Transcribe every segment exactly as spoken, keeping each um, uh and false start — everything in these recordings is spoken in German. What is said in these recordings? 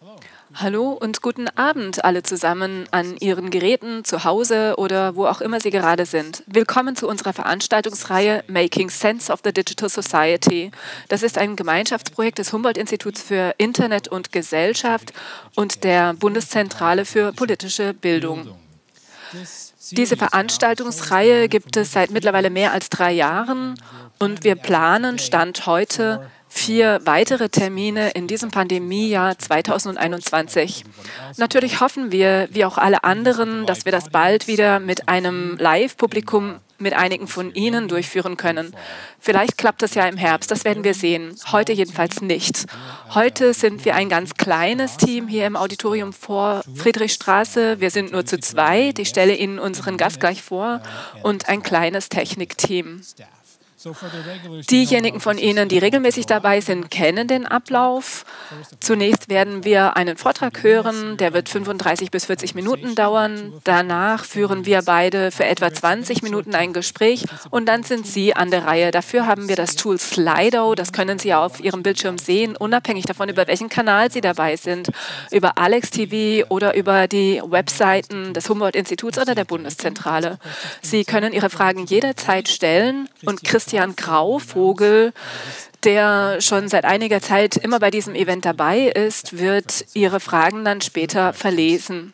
Hallo und guten Abend alle zusammen an Ihren Geräten, zu Hause oder wo auch immer Sie gerade sind. Willkommen zu unserer Veranstaltungsreihe Making Sense of the Digital Society. Das ist ein Gemeinschaftsprojekt des Humboldt-Instituts für Internet und Gesellschaft und der Bundeszentrale für politische Bildung. Diese Veranstaltungsreihe gibt es seit mittlerweile mehr als drei Jahren und wir planen, Stand heute, vier weitere Termine in diesem Pandemiejahr zweitausendeinundzwanzig. Natürlich hoffen wir, wie auch alle anderen, dass wir das bald wieder mit einem Live-Publikum mit einigen von Ihnen durchführen können. Vielleicht klappt das ja im Herbst, das werden wir sehen. Heute jedenfalls nicht. Heute sind wir ein ganz kleines Team hier im Auditorium vor Friedrichstraße. Wir sind nur zu zweit. Ich stelle Ihnen unseren Gast gleich vor und ein kleines Technikteam. Diejenigen von Ihnen, die regelmäßig dabei sind, kennen den Ablauf. Zunächst werden wir einen Vortrag hören, der wird fünfunddreißig bis vierzig Minuten dauern. Danach führen wir beide für etwa zwanzig Minuten ein Gespräch und dann sind Sie an der Reihe. Dafür haben wir das Tool Slido, das können Sie auf Ihrem Bildschirm sehen, unabhängig davon, über welchen Kanal Sie dabei sind, über Alex T V oder über die Webseiten des Humboldt-Instituts oder der Bundeszentrale. Sie können Ihre Fragen jederzeit stellen und Christian Christian Grauvogel, der schon seit einiger Zeit immer bei diesem Event dabei ist, wird Ihre Fragen dann später verlesen.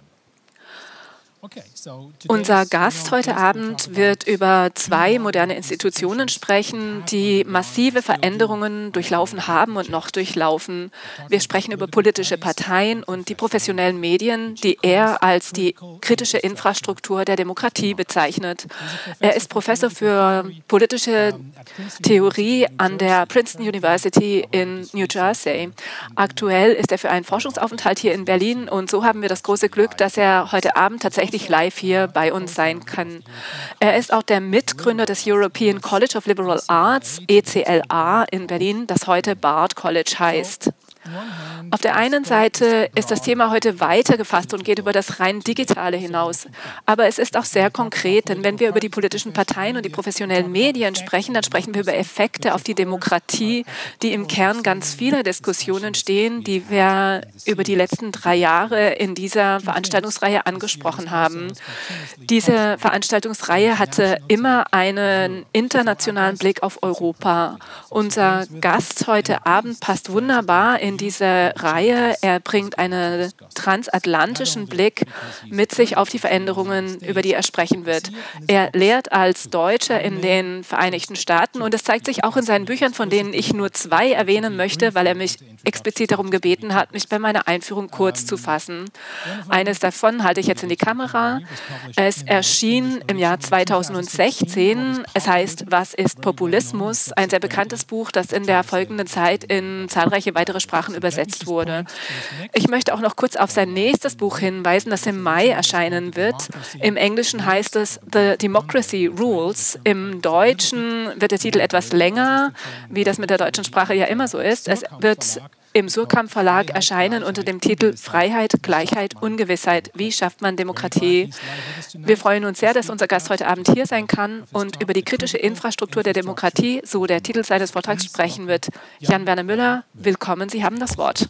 Unser Gast heute Abend wird über zwei moderne Institutionen sprechen, die massive Veränderungen durchlaufen haben und noch durchlaufen. Wir sprechen über politische Parteien und die professionellen Medien, die er als die kritische Infrastruktur der Demokratie bezeichnet. Er ist Professor für politische Theorie an der Princeton University in New Jersey. Aktuell ist er für einen Forschungsaufenthalt hier in Berlin und so haben wir das große Glück, dass er heute Abend tatsächlich live hier bei uns sein kann. Er ist auch der Mitgründer des European College of Liberal Arts, E C L A, in Berlin, das heute Bard College heißt. Auf der einen Seite ist das Thema heute weiter gefasst und geht über das rein Digitale hinaus. Aber es ist auch sehr konkret, denn wenn wir über die politischen Parteien und die professionellen Medien sprechen, dann sprechen wir über Effekte auf die Demokratie, die im Kern ganz vieler Diskussionen stehen, die wir über die letzten drei Jahre in dieser Veranstaltungsreihe angesprochen haben. Diese Veranstaltungsreihe hatte immer einen internationalen Blick auf Europa. Unser Gast heute Abend passt wunderbar in diese Reihe. Er bringt einen transatlantischen Blick mit sich auf die Veränderungen, über die er sprechen wird. Er lehrt als Deutscher in den Vereinigten Staaten und es zeigt sich auch in seinen Büchern, von denen ich nur zwei erwähnen möchte, weil er mich explizit darum gebeten hat, mich bei meiner Einführung kurz zu fassen. Eines davon halte ich jetzt in die Kamera. Es erschien im Jahr zweitausendsechzehn. Es heißt, Was ist Populismus? Ein sehr bekanntes Buch, das in der folgenden Zeit in zahlreiche weitere Sprachen übersetzt wurde. Ich möchte auch noch kurz auf sein nächstes Buch hinweisen, das im Mai erscheinen wird. Im Englischen heißt es The Democracy Rules. Im Deutschen wird der Titel etwas länger, wie das mit der deutschen Sprache ja immer so ist. Es wird im Surkamp Verlag erscheinen unter dem Titel Freiheit, Gleichheit, Ungewissheit. Wie schafft man Demokratie? Wir freuen uns sehr, dass unser Gast heute Abend hier sein kann und über die kritische Infrastruktur der Demokratie, so der Titel seines Vortrags, sprechen wird. Jan-Werner Müller, willkommen, Sie haben das Wort.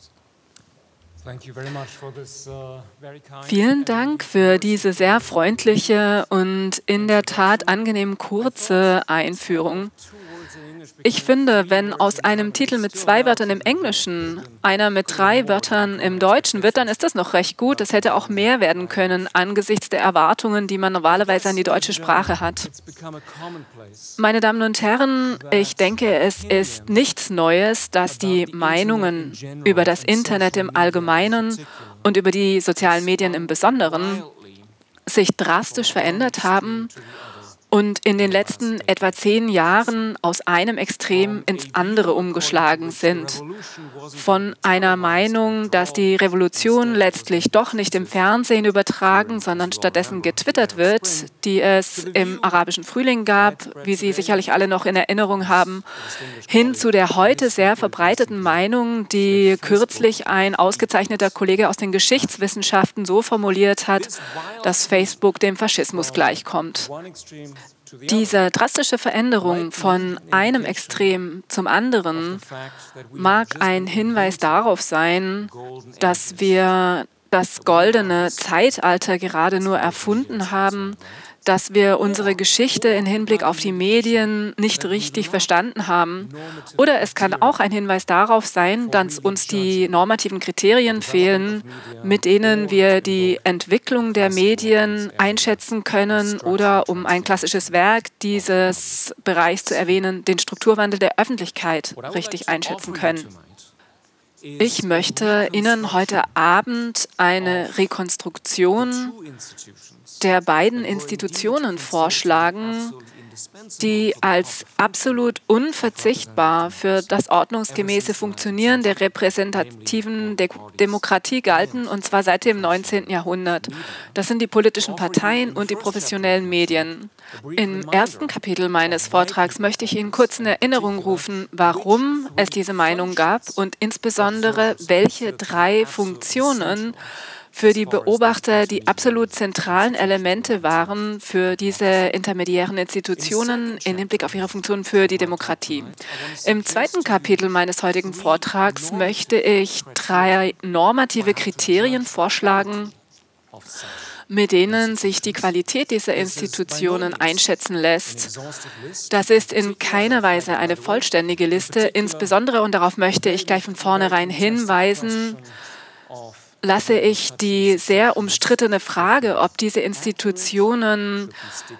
Vielen Dank für diese sehr freundliche und in der Tat angenehm kurze Einführung. Ich finde, wenn aus einem Titel mit zwei Wörtern im Englischen einer mit drei Wörtern im Deutschen wird, dann ist das noch recht gut. Es hätte auch mehr werden können angesichts der Erwartungen, die man normalerweise an die deutsche Sprache hat. Meine Damen und Herren, ich denke, es ist nichts Neues, dass die Meinungen über das Internet im Allgemeinen und über die sozialen Medien im Besonderen sich drastisch verändert haben und in den letzten etwa zehn Jahren aus einem Extrem ins andere umgeschlagen sind. Von einer Meinung, dass die Revolution letztlich doch nicht im Fernsehen übertragen, sondern stattdessen getwittert wird, die es im arabischen Frühling gab, wie Sie sicherlich alle noch in Erinnerung haben, hin zu der heute sehr verbreiteten Meinung, die kürzlich ein ausgezeichneter Kollege aus den Geschichtswissenschaften so formuliert hat, dass Facebook dem Faschismus gleichkommt. Diese drastische Veränderung von einem Extrem zum anderen mag ein Hinweis darauf sein, dass wir das goldene Zeitalter gerade nur erfunden haben, dass wir unsere Geschichte im Hinblick auf die Medien nicht richtig verstanden haben. Oder es kann auch ein Hinweis darauf sein, dass uns die normativen Kriterien fehlen, mit denen wir die Entwicklung der Medien einschätzen können oder, um ein klassisches Werk dieses Bereichs zu erwähnen, den Strukturwandel der Öffentlichkeit richtig einschätzen können. Ich möchte Ihnen heute Abend eine Rekonstruktion der beiden Institutionen vorschlagen, die als absolut unverzichtbar für das ordnungsgemäße Funktionieren der repräsentativen De- Demokratie galten, und zwar seit dem neunzehnten Jahrhundert. Das sind die politischen Parteien und die professionellen Medien. Im ersten Kapitel meines Vortrags möchte ich Ihnen kurz in Erinnerung rufen, warum es diese Meinung gab und insbesondere welche drei Funktionen für die Beobachter die absolut zentralen Elemente waren für diese intermediären Institutionen im Hinblick auf ihre Funktion für die Demokratie. Im zweiten Kapitel meines heutigen Vortrags möchte ich drei normative Kriterien vorschlagen, mit denen sich die Qualität dieser Institutionen einschätzen lässt. Das ist in keiner Weise eine vollständige Liste, insbesondere, und darauf möchte ich gleich von vornherein hinweisen, lasse ich die sehr umstrittene Frage, ob diese Institutionen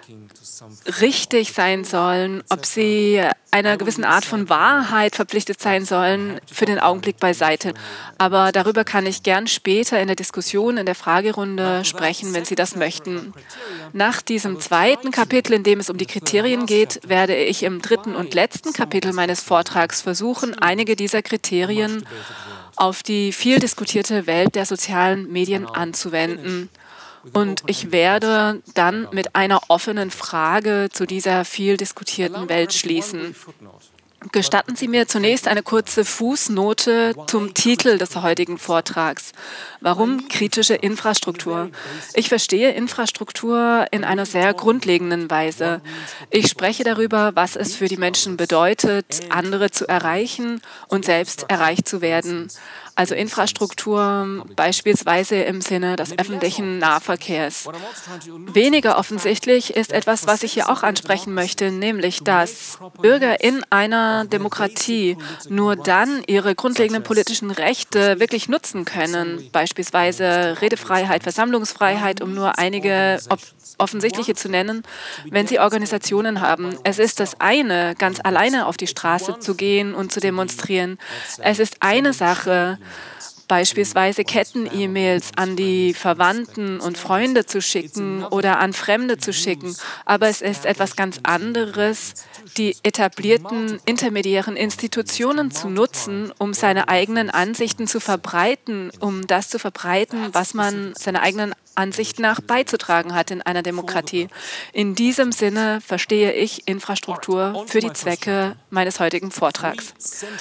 richtig sein sollen, ob sie einer gewissen Art von Wahrheit verpflichtet sein sollen, für den Augenblick beiseite. Aber darüber kann ich gern später in der Diskussion, in der Fragerunde sprechen, wenn Sie das möchten. Nach diesem zweiten Kapitel, in dem es um die Kriterien geht, werde ich im dritten und letzten Kapitel meines Vortrags versuchen, einige dieser Kriterien auf die viel diskutierte Welt der sozialen Medien anzuwenden. Und ich werde dann mit einer offenen Frage zu dieser viel diskutierten Welt schließen. Gestatten Sie mir zunächst eine kurze Fußnote zum Titel des heutigen Vortrags. Warum kritische Infrastruktur? Ich verstehe Infrastruktur in einer sehr grundlegenden Weise. Ich spreche darüber, was es für die Menschen bedeutet, andere zu erreichen und selbst erreicht zu werden. Also Infrastruktur beispielsweise im Sinne des öffentlichen Nahverkehrs. Weniger offensichtlich ist etwas, was ich hier auch ansprechen möchte, nämlich, dass Bürger in einer Demokratie nur dann ihre grundlegenden politischen Rechte wirklich nutzen können, beispielsweise Redefreiheit, Versammlungsfreiheit, um nur einige offensichtliche zu nennen, wenn sie Organisationen haben. Es ist das eine, ganz alleine auf die Straße zu gehen und zu demonstrieren. Es ist eine Sache, beispielsweise Ketten-E-Mails an die Verwandten und Freunde zu schicken oder an Fremde zu schicken. Aber es ist etwas ganz anderes, die etablierten intermediären Institutionen zu nutzen, um seine eigenen Ansichten zu verbreiten, um das zu verbreiten, was man seiner eigenen Ansicht nach beizutragen hat in einer Demokratie. In diesem Sinne verstehe ich Infrastruktur für die Zwecke meines heutigen Vortrags.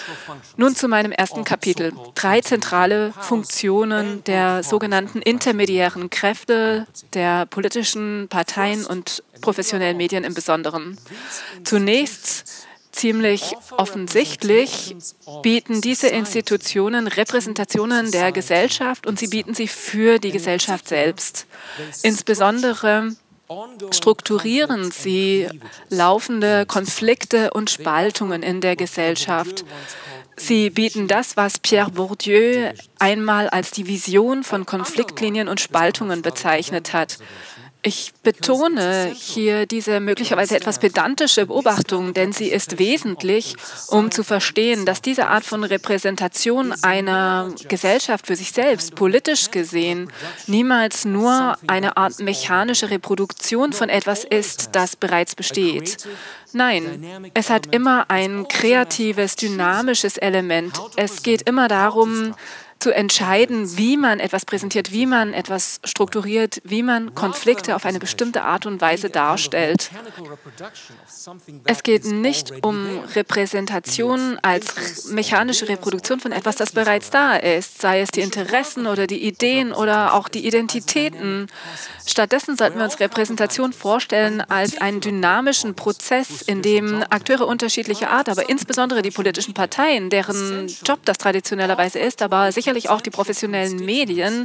Nun zu meinem ersten Kapitel. Drei zentrale Funktionen der sogenannten intermediären Kräfte der politischen Parteien und professionellen Medien im Besonderen. Zunächst ziemlich offensichtlich bieten diese Institutionen Repräsentationen der Gesellschaft und sie bieten sie für die Gesellschaft selbst. Insbesondere strukturieren sie laufende Konflikte und Spaltungen in der Gesellschaft. Sie bieten das, was Pierre Bourdieu einmal als die Vision von Konfliktlinien und Spaltungen bezeichnet hat. Ich betone hier diese möglicherweise etwas pedantische Beobachtung, denn sie ist wesentlich, um zu verstehen, dass diese Art von Repräsentation einer Gesellschaft für sich selbst, politisch gesehen, niemals nur eine Art mechanische Reproduktion von etwas ist, das bereits besteht. Nein, es hat immer ein kreatives, dynamisches Element. Es geht immer darum, zu entscheiden, wie man etwas präsentiert, wie man etwas strukturiert, wie man Konflikte auf eine bestimmte Art und Weise darstellt. Es geht nicht um Repräsentation als mechanische Reproduktion von etwas, das bereits da ist, sei es die Interessen oder die Ideen oder auch die Identitäten. Stattdessen sollten wir uns Repräsentation vorstellen als einen dynamischen Prozess, in dem Akteure unterschiedlicher Art, aber insbesondere die politischen Parteien, deren Job das traditionellerweise ist, aber sicherlich auch die professionellen Medien,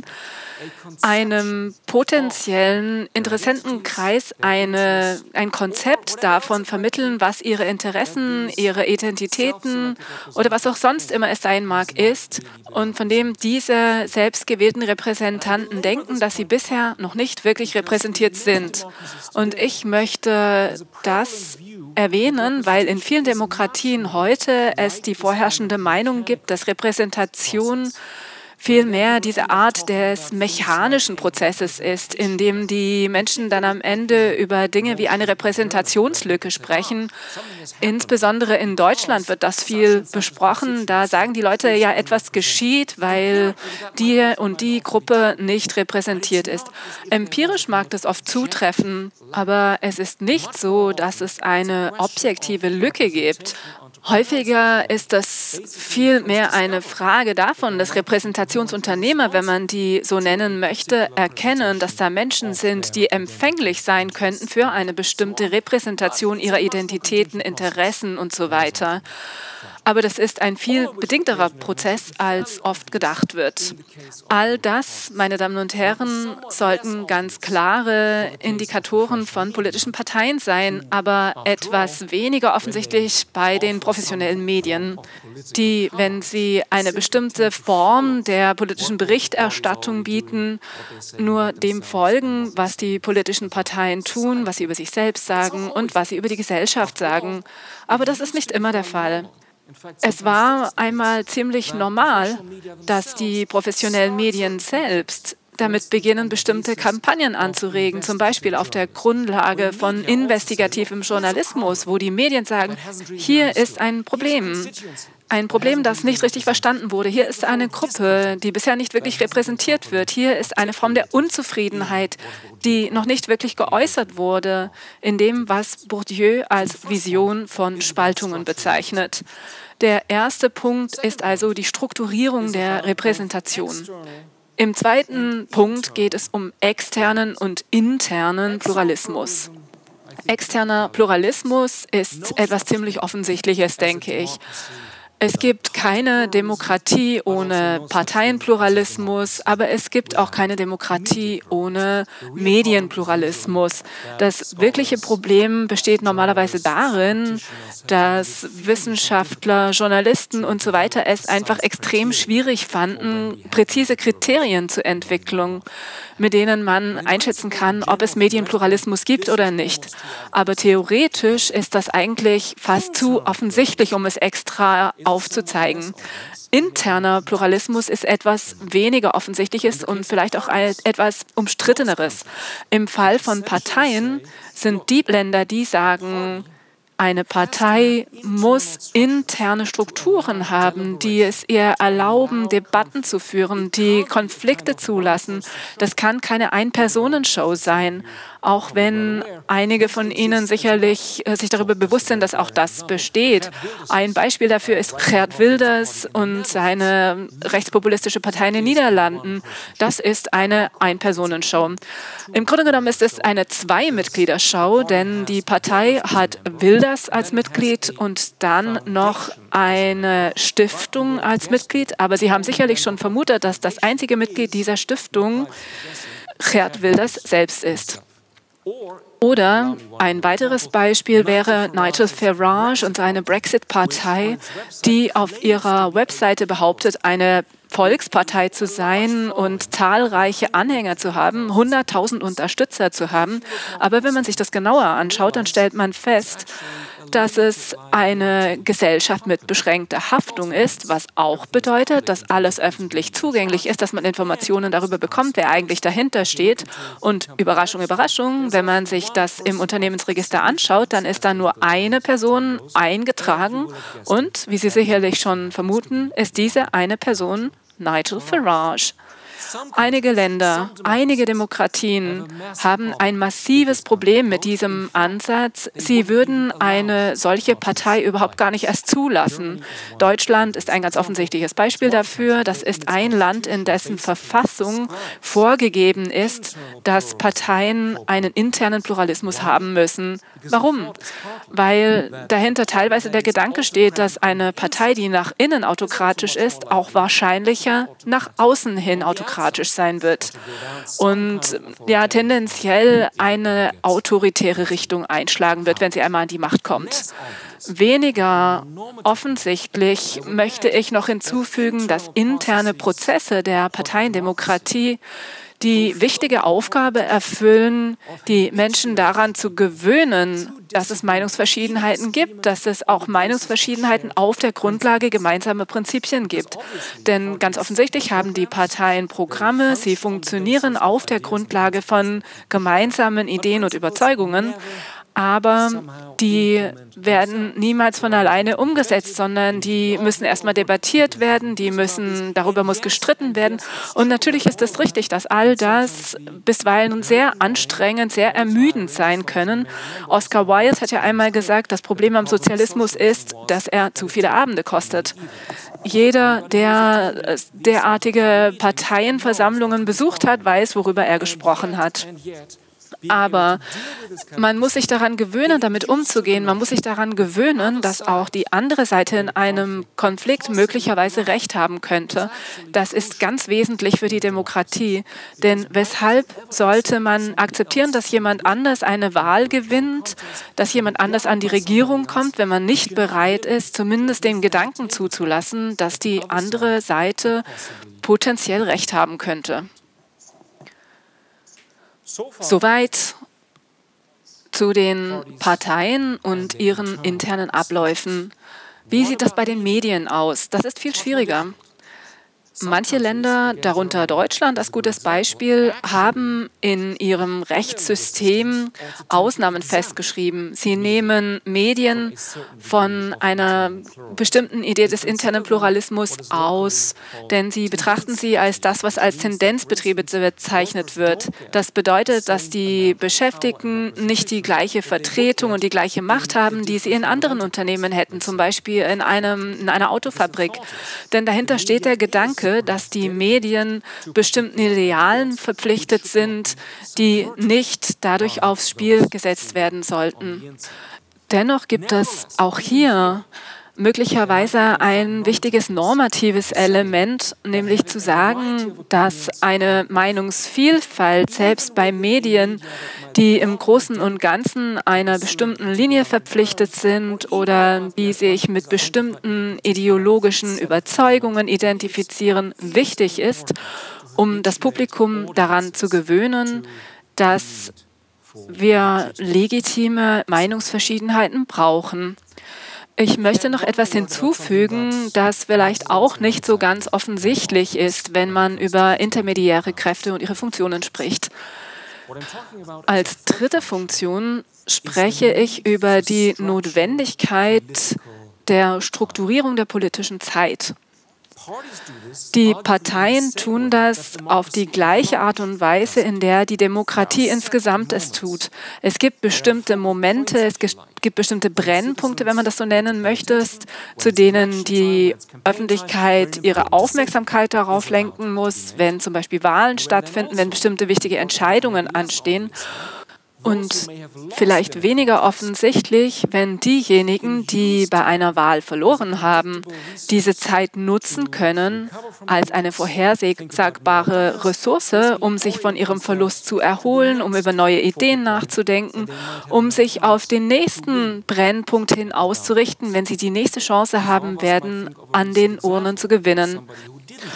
einem potenziellen Interessentenkreis eine, ein Konzept davon vermitteln, was ihre Interessen, ihre Identitäten oder was auch sonst immer es sein mag, ist und von dem diese selbstgewählten Repräsentanten denken, dass sie bisher noch nicht wirklich repräsentiert sind. Und ich möchte das erwähnen, weil in vielen Demokratien heute es die vorherrschende Meinung gibt, dass Repräsentation vielmehr diese Art des mechanischen Prozesses ist, in dem die Menschen dann am Ende über Dinge wie eine Repräsentationslücke sprechen. Insbesondere in Deutschland wird das viel besprochen. Da sagen die Leute, ja, etwas geschieht, weil die und die Gruppe nicht repräsentiert ist. Empirisch mag das oft zutreffen, aber es ist nicht so, dass es eine objektive Lücke gibt. Häufiger ist das vielmehr eine Frage davon, dass Repräsentationsunternehmer, wenn man die so nennen möchte, erkennen, dass da Menschen sind, die empfänglich sein könnten für eine bestimmte Repräsentation ihrer Identitäten, Interessen und so weiter. Aber das ist ein viel bedingterer Prozess, als oft gedacht wird. All das, meine Damen und Herren, sollten ganz klare Indikatoren von politischen Parteien sein, aber etwas weniger offensichtlich bei den professionellen Medien, die, wenn sie eine bestimmte Form der politischen Berichterstattung bieten, nur dem folgen, was die politischen Parteien tun, was sie über sich selbst sagen und was sie über die Gesellschaft sagen. Aber das ist nicht immer der Fall. Es war einmal ziemlich normal, dass die professionellen Medien selbst damit beginnen, bestimmte Kampagnen anzuregen, zum Beispiel auf der Grundlage von investigativem Journalismus, wo die Medien sagen, hier ist ein Problem. Ein Problem, das nicht richtig verstanden wurde. Hier ist eine Gruppe, die bisher nicht wirklich repräsentiert wird. Hier ist eine Form der Unzufriedenheit, die noch nicht wirklich geäußert wurde, in dem, was Bourdieu als Vision von Spaltungen bezeichnet. Der erste Punkt ist also die Strukturierung der Repräsentation. Im zweiten Punkt geht es um externen und internen Pluralismus. Externer Pluralismus ist etwas ziemlich Offensichtliches, denke ich. Es gibt keine Demokratie ohne Parteienpluralismus, aber es gibt auch keine Demokratie ohne Medienpluralismus. Das wirkliche Problem besteht normalerweise darin, dass Wissenschaftler, Journalisten und so weiter es einfach extrem schwierig fanden, präzise Kriterien zur Entwicklung, mit denen man einschätzen kann, ob es Medienpluralismus gibt oder nicht. Aber theoretisch ist das eigentlich fast zu offensichtlich, um es extra aufzuzeigen. Interner Pluralismus ist etwas weniger Offensichtliches und vielleicht auch etwas Umstritteneres. Im Fall von Parteien sind die Länder, die sagen, eine Partei muss interne Strukturen haben, die es ihr erlauben, Debatten zu führen, die Konflikte zulassen. Das kann keine Ein-Personen-Show sein, auch wenn einige von Ihnen sicherlich äh, sich darüber bewusst sind, dass auch das besteht. Ein Beispiel dafür ist Geert Wilders und seine rechtspopulistische Partei in den Niederlanden. Das ist eine Ein-Personen-Show. Im Grunde genommen ist es eine Zwei-Mitglieder-Show, denn die Partei hat Wilders als Mitglied und dann noch eine Stiftung als Mitglied. Aber Sie haben sicherlich schon vermutet, dass das einzige Mitglied dieser Stiftung Geert Wilders selbst ist. Oder ein weiteres Beispiel wäre Nigel Farage und seine Brexit-Partei, die auf ihrer Webseite behauptet, eine Volkspartei zu sein und zahlreiche Anhänger zu haben, hunderttausend Unterstützer zu haben. Aber wenn man sich das genauer anschaut, dann stellt man fest, dass es eine Gesellschaft mit beschränkter Haftung ist, was auch bedeutet, dass alles öffentlich zugänglich ist, dass man Informationen darüber bekommt, wer eigentlich dahinter steht. Und Überraschung, Überraschung, wenn man sich das im Unternehmensregister anschaut, dann ist da nur eine Person eingetragen und, wie Sie sicherlich schon vermuten, ist diese eine Person Nigel Farage. Einige Länder, einige Demokratien haben ein massives Problem mit diesem Ansatz. Sie würden eine solche Partei überhaupt gar nicht erst zulassen. Deutschland ist ein ganz offensichtliches Beispiel dafür. Das ist ein Land, in dessen Verfassung vorgegeben ist, dass Parteien einen internen Pluralismus haben müssen. Warum? Weil dahinter teilweise der Gedanke steht, dass eine Partei, die nach innen autokratisch ist, auch wahrscheinlicher nach außen hin autokratisch sein wird und ja tendenziell eine autoritäre Richtung einschlagen wird, wenn sie einmal an die Macht kommt. Weniger offensichtlich möchte ich noch hinzufügen, dass interne Prozesse der Parteiendemokratie die wichtige Aufgabe erfüllen, die Menschen daran zu gewöhnen, dass es Meinungsverschiedenheiten gibt, dass es auch Meinungsverschiedenheiten auf der Grundlage gemeinsamer Prinzipien gibt. Denn ganz offensichtlich haben die Parteien Programme, sie funktionieren auf der Grundlage von gemeinsamen Ideen und Überzeugungen, aber die werden niemals von alleine umgesetzt, sondern die müssen erstmal debattiert werden, die müssen, darüber muss gestritten werden. Und natürlich ist es richtig, dass all das bisweilen sehr anstrengend, sehr ermüdend sein können. Oscar Wilde hat ja einmal gesagt, das Problem am Sozialismus ist, dass er zu viele Abende kostet. Jeder, der derartige Parteienversammlungen besucht hat, weiß, worüber er gesprochen hat. Aber man muss sich daran gewöhnen, damit umzugehen. Man muss sich daran gewöhnen, dass auch die andere Seite in einem Konflikt möglicherweise Recht haben könnte. Das ist ganz wesentlich für die Demokratie. Denn weshalb sollte man akzeptieren, dass jemand anders eine Wahl gewinnt, dass jemand anders an die Regierung kommt, wenn man nicht bereit ist, zumindest den Gedanken zuzulassen, dass die andere Seite potenziell Recht haben könnte? Soweit zu den Parteien und ihren internen Abläufen. Wie sieht das bei den Medien aus? Das ist viel schwieriger. Manche Länder, darunter Deutschland als gutes Beispiel, haben in ihrem Rechtssystem Ausnahmen festgeschrieben. Sie nehmen Medien von einer bestimmten Idee des internen Pluralismus aus, denn sie betrachten sie als das, was als Tendenzbetriebe bezeichnet wird. Das bedeutet, dass die Beschäftigten nicht die gleiche Vertretung und die gleiche Macht haben, die sie in anderen Unternehmen hätten, zum Beispiel in, einem, in einer Autofabrik. Denn dahinter steht der Gedanke, dass die Medien bestimmten Idealen verpflichtet sind, die nicht dadurch aufs Spiel gesetzt werden sollten. Dennoch gibt es auch hier möglicherweise ein wichtiges normatives Element, nämlich zu sagen, dass eine Meinungsvielfalt selbst bei Medien, die im Großen und Ganzen einer bestimmten Linie verpflichtet sind oder die sich mit bestimmten ideologischen Überzeugungen identifizieren, wichtig ist, um das Publikum daran zu gewöhnen, dass wir legitime Meinungsverschiedenheiten brauchen. Ich möchte noch etwas hinzufügen, das vielleicht auch nicht so ganz offensichtlich ist, wenn man über intermediäre Kräfte und ihre Funktionen spricht. Als dritte Funktion spreche ich über die Notwendigkeit der Strukturierung der politischen Zeit. Die Parteien tun das auf die gleiche Art und Weise, in der die Demokratie insgesamt es tut. Es gibt bestimmte Momente, es gibt bestimmte Brennpunkte, wenn man das so nennen möchte, zu denen die Öffentlichkeit ihre Aufmerksamkeit darauf lenken muss, wenn zum Beispiel Wahlen stattfinden, wenn bestimmte wichtige Entscheidungen anstehen. Und vielleicht weniger offensichtlich, wenn diejenigen, die bei einer Wahl verloren haben, diese Zeit nutzen können als eine vorhersagbare Ressource, um sich von ihrem Verlust zu erholen, um über neue Ideen nachzudenken, um sich auf den nächsten Brennpunkt hin auszurichten, wenn sie die nächste Chance haben werden, an den Urnen zu gewinnen.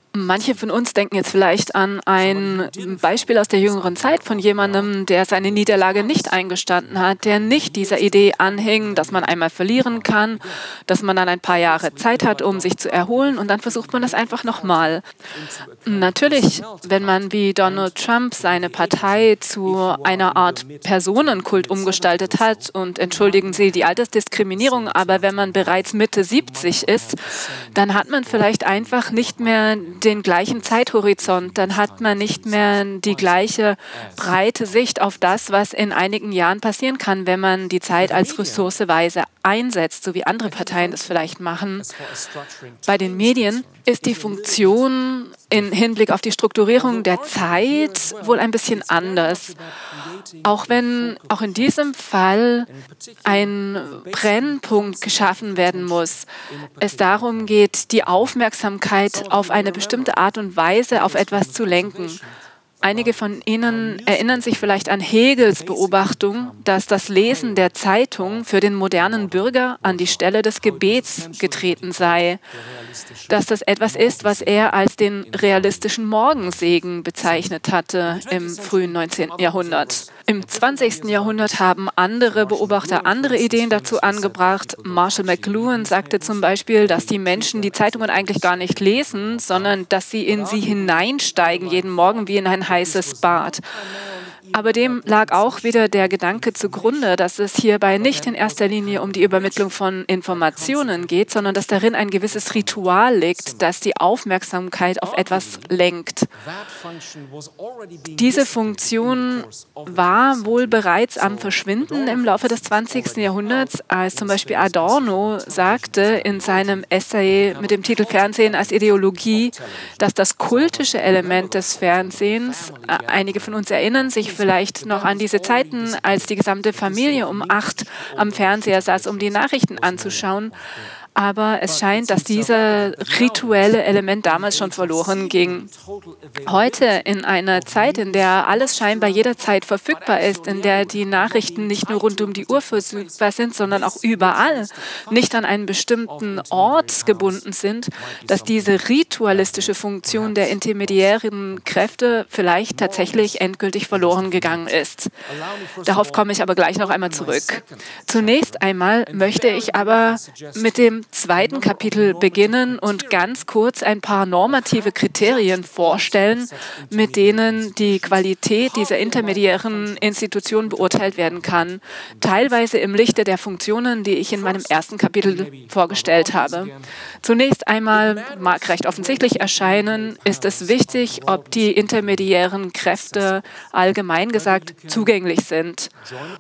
Manche von uns denken jetzt vielleicht an ein Beispiel aus der jüngeren Zeit von jemandem, der seine Niederlage nicht eingestanden hat, der nicht dieser Idee anhing, dass man einmal verlieren kann, dass man dann ein paar Jahre Zeit hat, um sich zu erholen und dann versucht man das einfach nochmal. Natürlich, wenn man wie Donald Trump seine Partei zu einer Art Personenkult umgestaltet hat und entschuldigen Sie die Altersdiskriminierung, aber wenn man bereits Mitte siebzig ist, dann hat man vielleicht einfach nicht mehr den gleichen Zeithorizont, dann hat man nicht mehr die gleiche breite Sicht auf das, was in einigen Jahren passieren kann, wenn man die Zeit als Ressource weise einsetzt, so wie andere Parteien das vielleicht machen. Bei den Medien ist die Funktion im Hinblick auf die Strukturierung der Zeit wohl ein bisschen anders. Auch wenn auch in diesem Fall ein Brennpunkt geschaffen werden muss, es darum geht, die Aufmerksamkeit auf eine bestimmte Art und Weise auf etwas zu lenken. Einige von Ihnen erinnern sich vielleicht an Hegels Beobachtung, dass das Lesen der Zeitung für den modernen Bürger an die Stelle des Gebets getreten sei, dass das etwas ist, was er als den realistischen Morgensegen bezeichnet hatte im frühen neunzehnten Jahrhundert. Im zwanzigsten Jahrhundert haben andere Beobachter andere Ideen dazu angebracht. Marshall McLuhan sagte zum Beispiel, dass die Menschen die Zeitungen eigentlich gar nicht lesen, sondern dass sie in sie hineinsteigen, jeden Morgen wie in ein heißes Bad. Aber dem lag auch wieder der Gedanke zugrunde, dass es hierbei nicht in erster Linie um die Übermittlung von Informationen geht, sondern dass darin ein gewisses Ritual liegt, das die Aufmerksamkeit auf etwas lenkt. Diese Funktion war wohl bereits am Verschwinden im Laufe des zwanzigsten Jahrhunderts, als zum Beispiel Adorno sagte in seinem Essay mit dem Titel Fernsehen als Ideologie, dass das kultische Element des Fernsehens, einige von uns erinnern sich vielleicht noch an diese Zeiten, als die gesamte Familie um acht am Fernseher saß, um die Nachrichten anzuschauen. Aber es scheint, dass dieser rituelle Element damals schon verloren ging. Heute in einer Zeit, in der alles scheinbar jederzeit verfügbar ist, in der die Nachrichten nicht nur rund um die Uhr verfügbar sind, sondern auch überall, nicht an einen bestimmten Ort gebunden sind, dass diese ritualistische Funktion der intermediären Kräfte vielleicht tatsächlich endgültig verloren gegangen ist. Darauf komme ich aber gleich noch einmal zurück. Zunächst einmal möchte ich aber mit dem zweiten Kapitel beginnen und ganz kurz ein paar normative Kriterien vorstellen, mit denen die Qualität dieser intermediären Institutionen beurteilt werden kann, teilweise im Lichte der Funktionen, die ich in meinem ersten Kapitel vorgestellt habe. Zunächst einmal, mag recht offensichtlich erscheinen, ist es wichtig, ob die intermediären Kräfte allgemein gesagt zugänglich sind.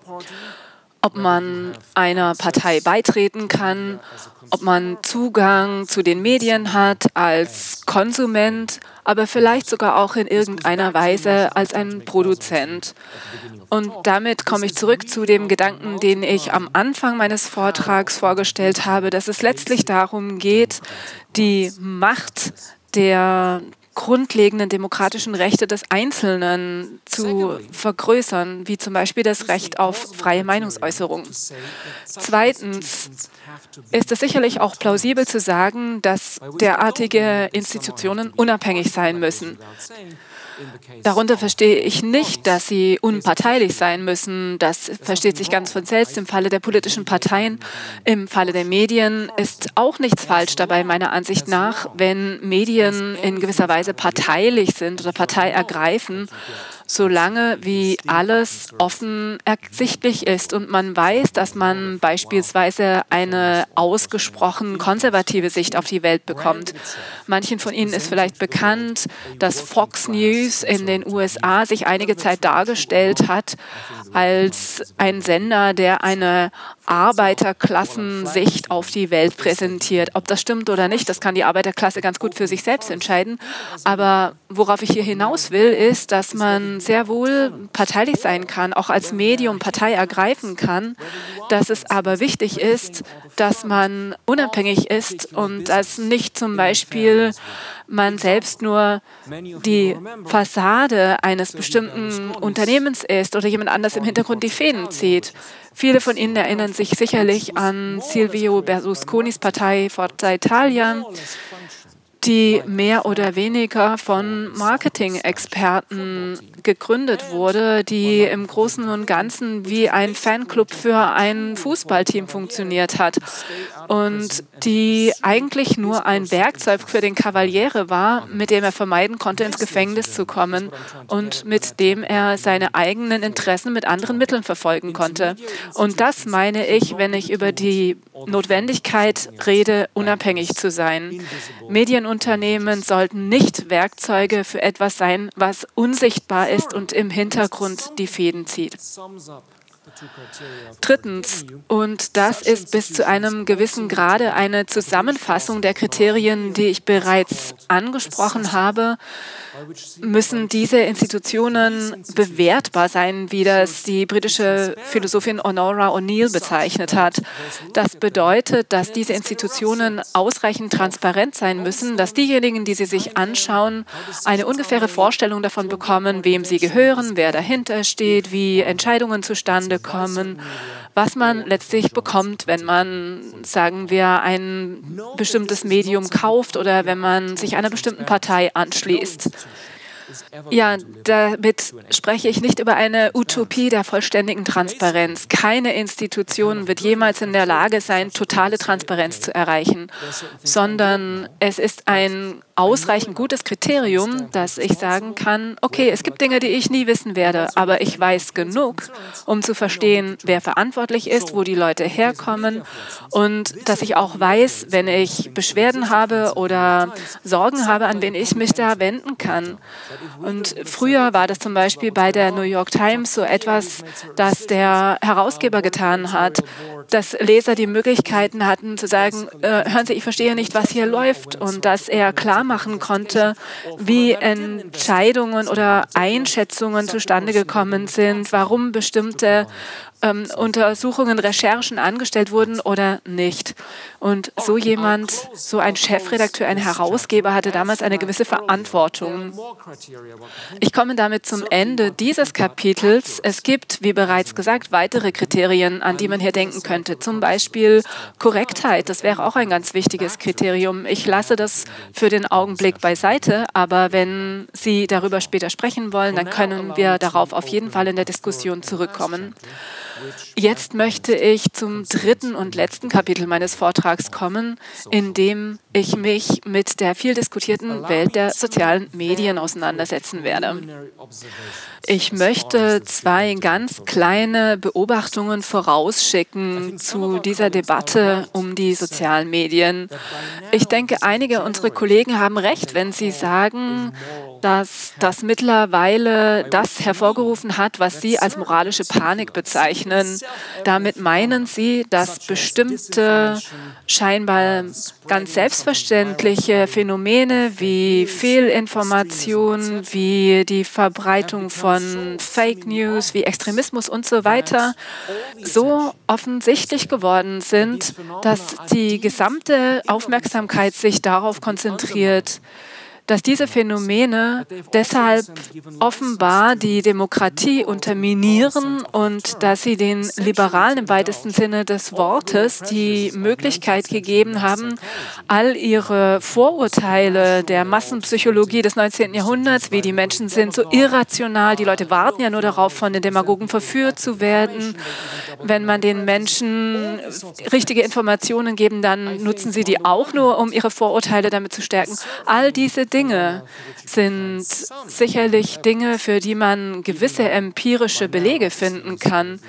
Ob man einer Partei beitreten kann, ob man Zugang zu den Medien hat als Konsument, aber vielleicht sogar auch in irgendeiner Weise als ein Produzent. Und damit komme ich zurück zu dem Gedanken, den ich am Anfang meines Vortrags vorgestellt habe, dass es letztlich darum geht, die Macht der grundlegenden demokratischen Rechte des Einzelnen zu vergrößern, wie zum Beispiel das Recht auf freie Meinungsäußerung. Zweitens ist es sicherlich auch plausibel zu sagen, dass derartige Institutionen unabhängig sein müssen. Darunter verstehe ich nicht, dass sie unparteilich sein müssen. Das versteht sich ganz von selbst im Falle der politischen Parteien. Im Falle der Medien ist auch nichts falsch dabei, meiner Ansicht nach, wenn Medien in gewisser Weise parteilich sind oder Partei ergreifen, solange wie alles offen ersichtlich ist und man weiß, dass man beispielsweise eine ausgesprochen konservative Sicht auf die Welt bekommt. Manchen von Ihnen ist vielleicht bekannt, dass Fox News in den U S A sich einige Zeit dargestellt hat als ein Sender, der eine Arbeiterklassensicht auf die Welt präsentiert. Ob das stimmt oder nicht, das kann die Arbeiterklasse ganz gut für sich selbst entscheiden. Aber worauf ich hier hinaus will, ist, dass man sehr wohl parteilich sein kann, auch als Medium Partei ergreifen kann, dass es aber wichtig ist, dass man unabhängig ist und dass nicht zum Beispiel man selbst nur die Fassade eines bestimmten Unternehmens ist oder jemand anders im Hintergrund die Fäden zieht. Viele von Ihnen erinnern sich sicherlich an Silvio Berlusconis Partei Forza Italia. die mehr oder weniger von Marketing-Experten gegründet wurde, die im Großen und Ganzen wie ein Fanclub für ein Fußballteam funktioniert hat und die eigentlich nur ein Werkzeug für den Cavaliere war, mit dem er vermeiden konnte, ins Gefängnis zu kommen und mit dem er seine eigenen Interessen mit anderen Mitteln verfolgen konnte. Und das meine ich, wenn ich über die Notwendigkeit rede, unabhängig zu sein. Medienunternehmen sollten nicht Werkzeuge für etwas sein, was unsichtbar ist und im Hintergrund die Fäden zieht. Drittens, und das ist bis zu einem gewissen Grade eine Zusammenfassung der Kriterien, die ich bereits angesprochen habe, müssen diese Institutionen bewertbar sein, wie das die britische Philosophin Honora O'Neill bezeichnet hat. Das bedeutet, dass diese Institutionen ausreichend transparent sein müssen, dass diejenigen, die sie sich anschauen, eine ungefähre Vorstellung davon bekommen, wem sie gehören, wer dahinter steht, wie Entscheidungen zustande kommen, was man letztlich bekommt, wenn man, sagen wir, ein bestimmtes Medium kauft oder wenn man sich einer bestimmten Partei anschließt. Ja, damit spreche ich nicht über eine Utopie der vollständigen Transparenz. Keine Institution wird jemals in der Lage sein, totale Transparenz zu erreichen, sondern es ist ein ausreichend gutes Kriterium, dass ich sagen kann, okay, es gibt Dinge, die ich nie wissen werde, aber ich weiß genug, um zu verstehen, wer verantwortlich ist, wo die Leute herkommen und dass ich auch weiß, wenn ich Beschwerden habe oder Sorgen habe, an wen ich mich da wenden kann. Und früher war das zum Beispiel bei der New York Times so etwas, das der Herausgeber getan hat, dass Leser die Möglichkeiten hatten zu sagen, äh, hören Sie, ich verstehe nicht, was hier läuft, und dass er klar machen konnte, wie Entscheidungen oder Einschätzungen zustande gekommen sind, warum bestimmte ähm, Untersuchungen, Recherchen angestellt wurden oder nicht. Und so jemand, so ein Chefredakteur, ein Herausgeber hatte damals eine gewisse Verantwortung. Ich komme damit zum Ende dieses Kapitels. Es gibt, wie bereits gesagt, weitere Kriterien, an die man hier denken könnte. Zum Beispiel Korrektheit. Das wäre auch ein ganz wichtiges Kriterium. Ich lasse das für den Augenblick beiseite, aber wenn Sie darüber später sprechen wollen, dann können wir darauf auf jeden Fall in der Diskussion zurückkommen. Jetzt möchte ich zum dritten und letzten Kapitel meines Vortrags kommen, in dem ich mich mit der viel diskutierten Welt der sozialen Medien auseinandersetzen werde. Ich möchte zwei ganz kleine Beobachtungen vorausschicken zu dieser Debatte um die sozialen Medien. Ich denke, einige unserer Kollegen haben recht, wenn sie sagen, dass das mittlerweile das hervorgerufen hat, was Sie als moralische Panik bezeichnen. Damit meinen Sie, dass bestimmte scheinbar ganz selbstverständliche Phänomene wie Fehlinformation, wie die Verbreitung von Fake News, wie Extremismus und so weiter so offensichtlich geworden sind, dass die gesamte Aufmerksamkeit sich darauf konzentriert, dass diese Phänomene deshalb offenbar die Demokratie unterminieren und dass sie den Liberalen im weitesten Sinne des Wortes die Möglichkeit gegeben haben, all ihre Vorurteile der Massenpsychologie des neunzehnten Jahrhunderts, wie die Menschen sind so irrational, die Leute warten ja nur darauf, von den Demagogen verführt zu werden. Wenn man den Menschen richtige Informationen geben, dann nutzen sie die auch nur, um ihre Vorurteile damit zu stärken. All diese Dinge Dinge sind sicherlich Dinge, für die man gewisse empirische Belege finden kann.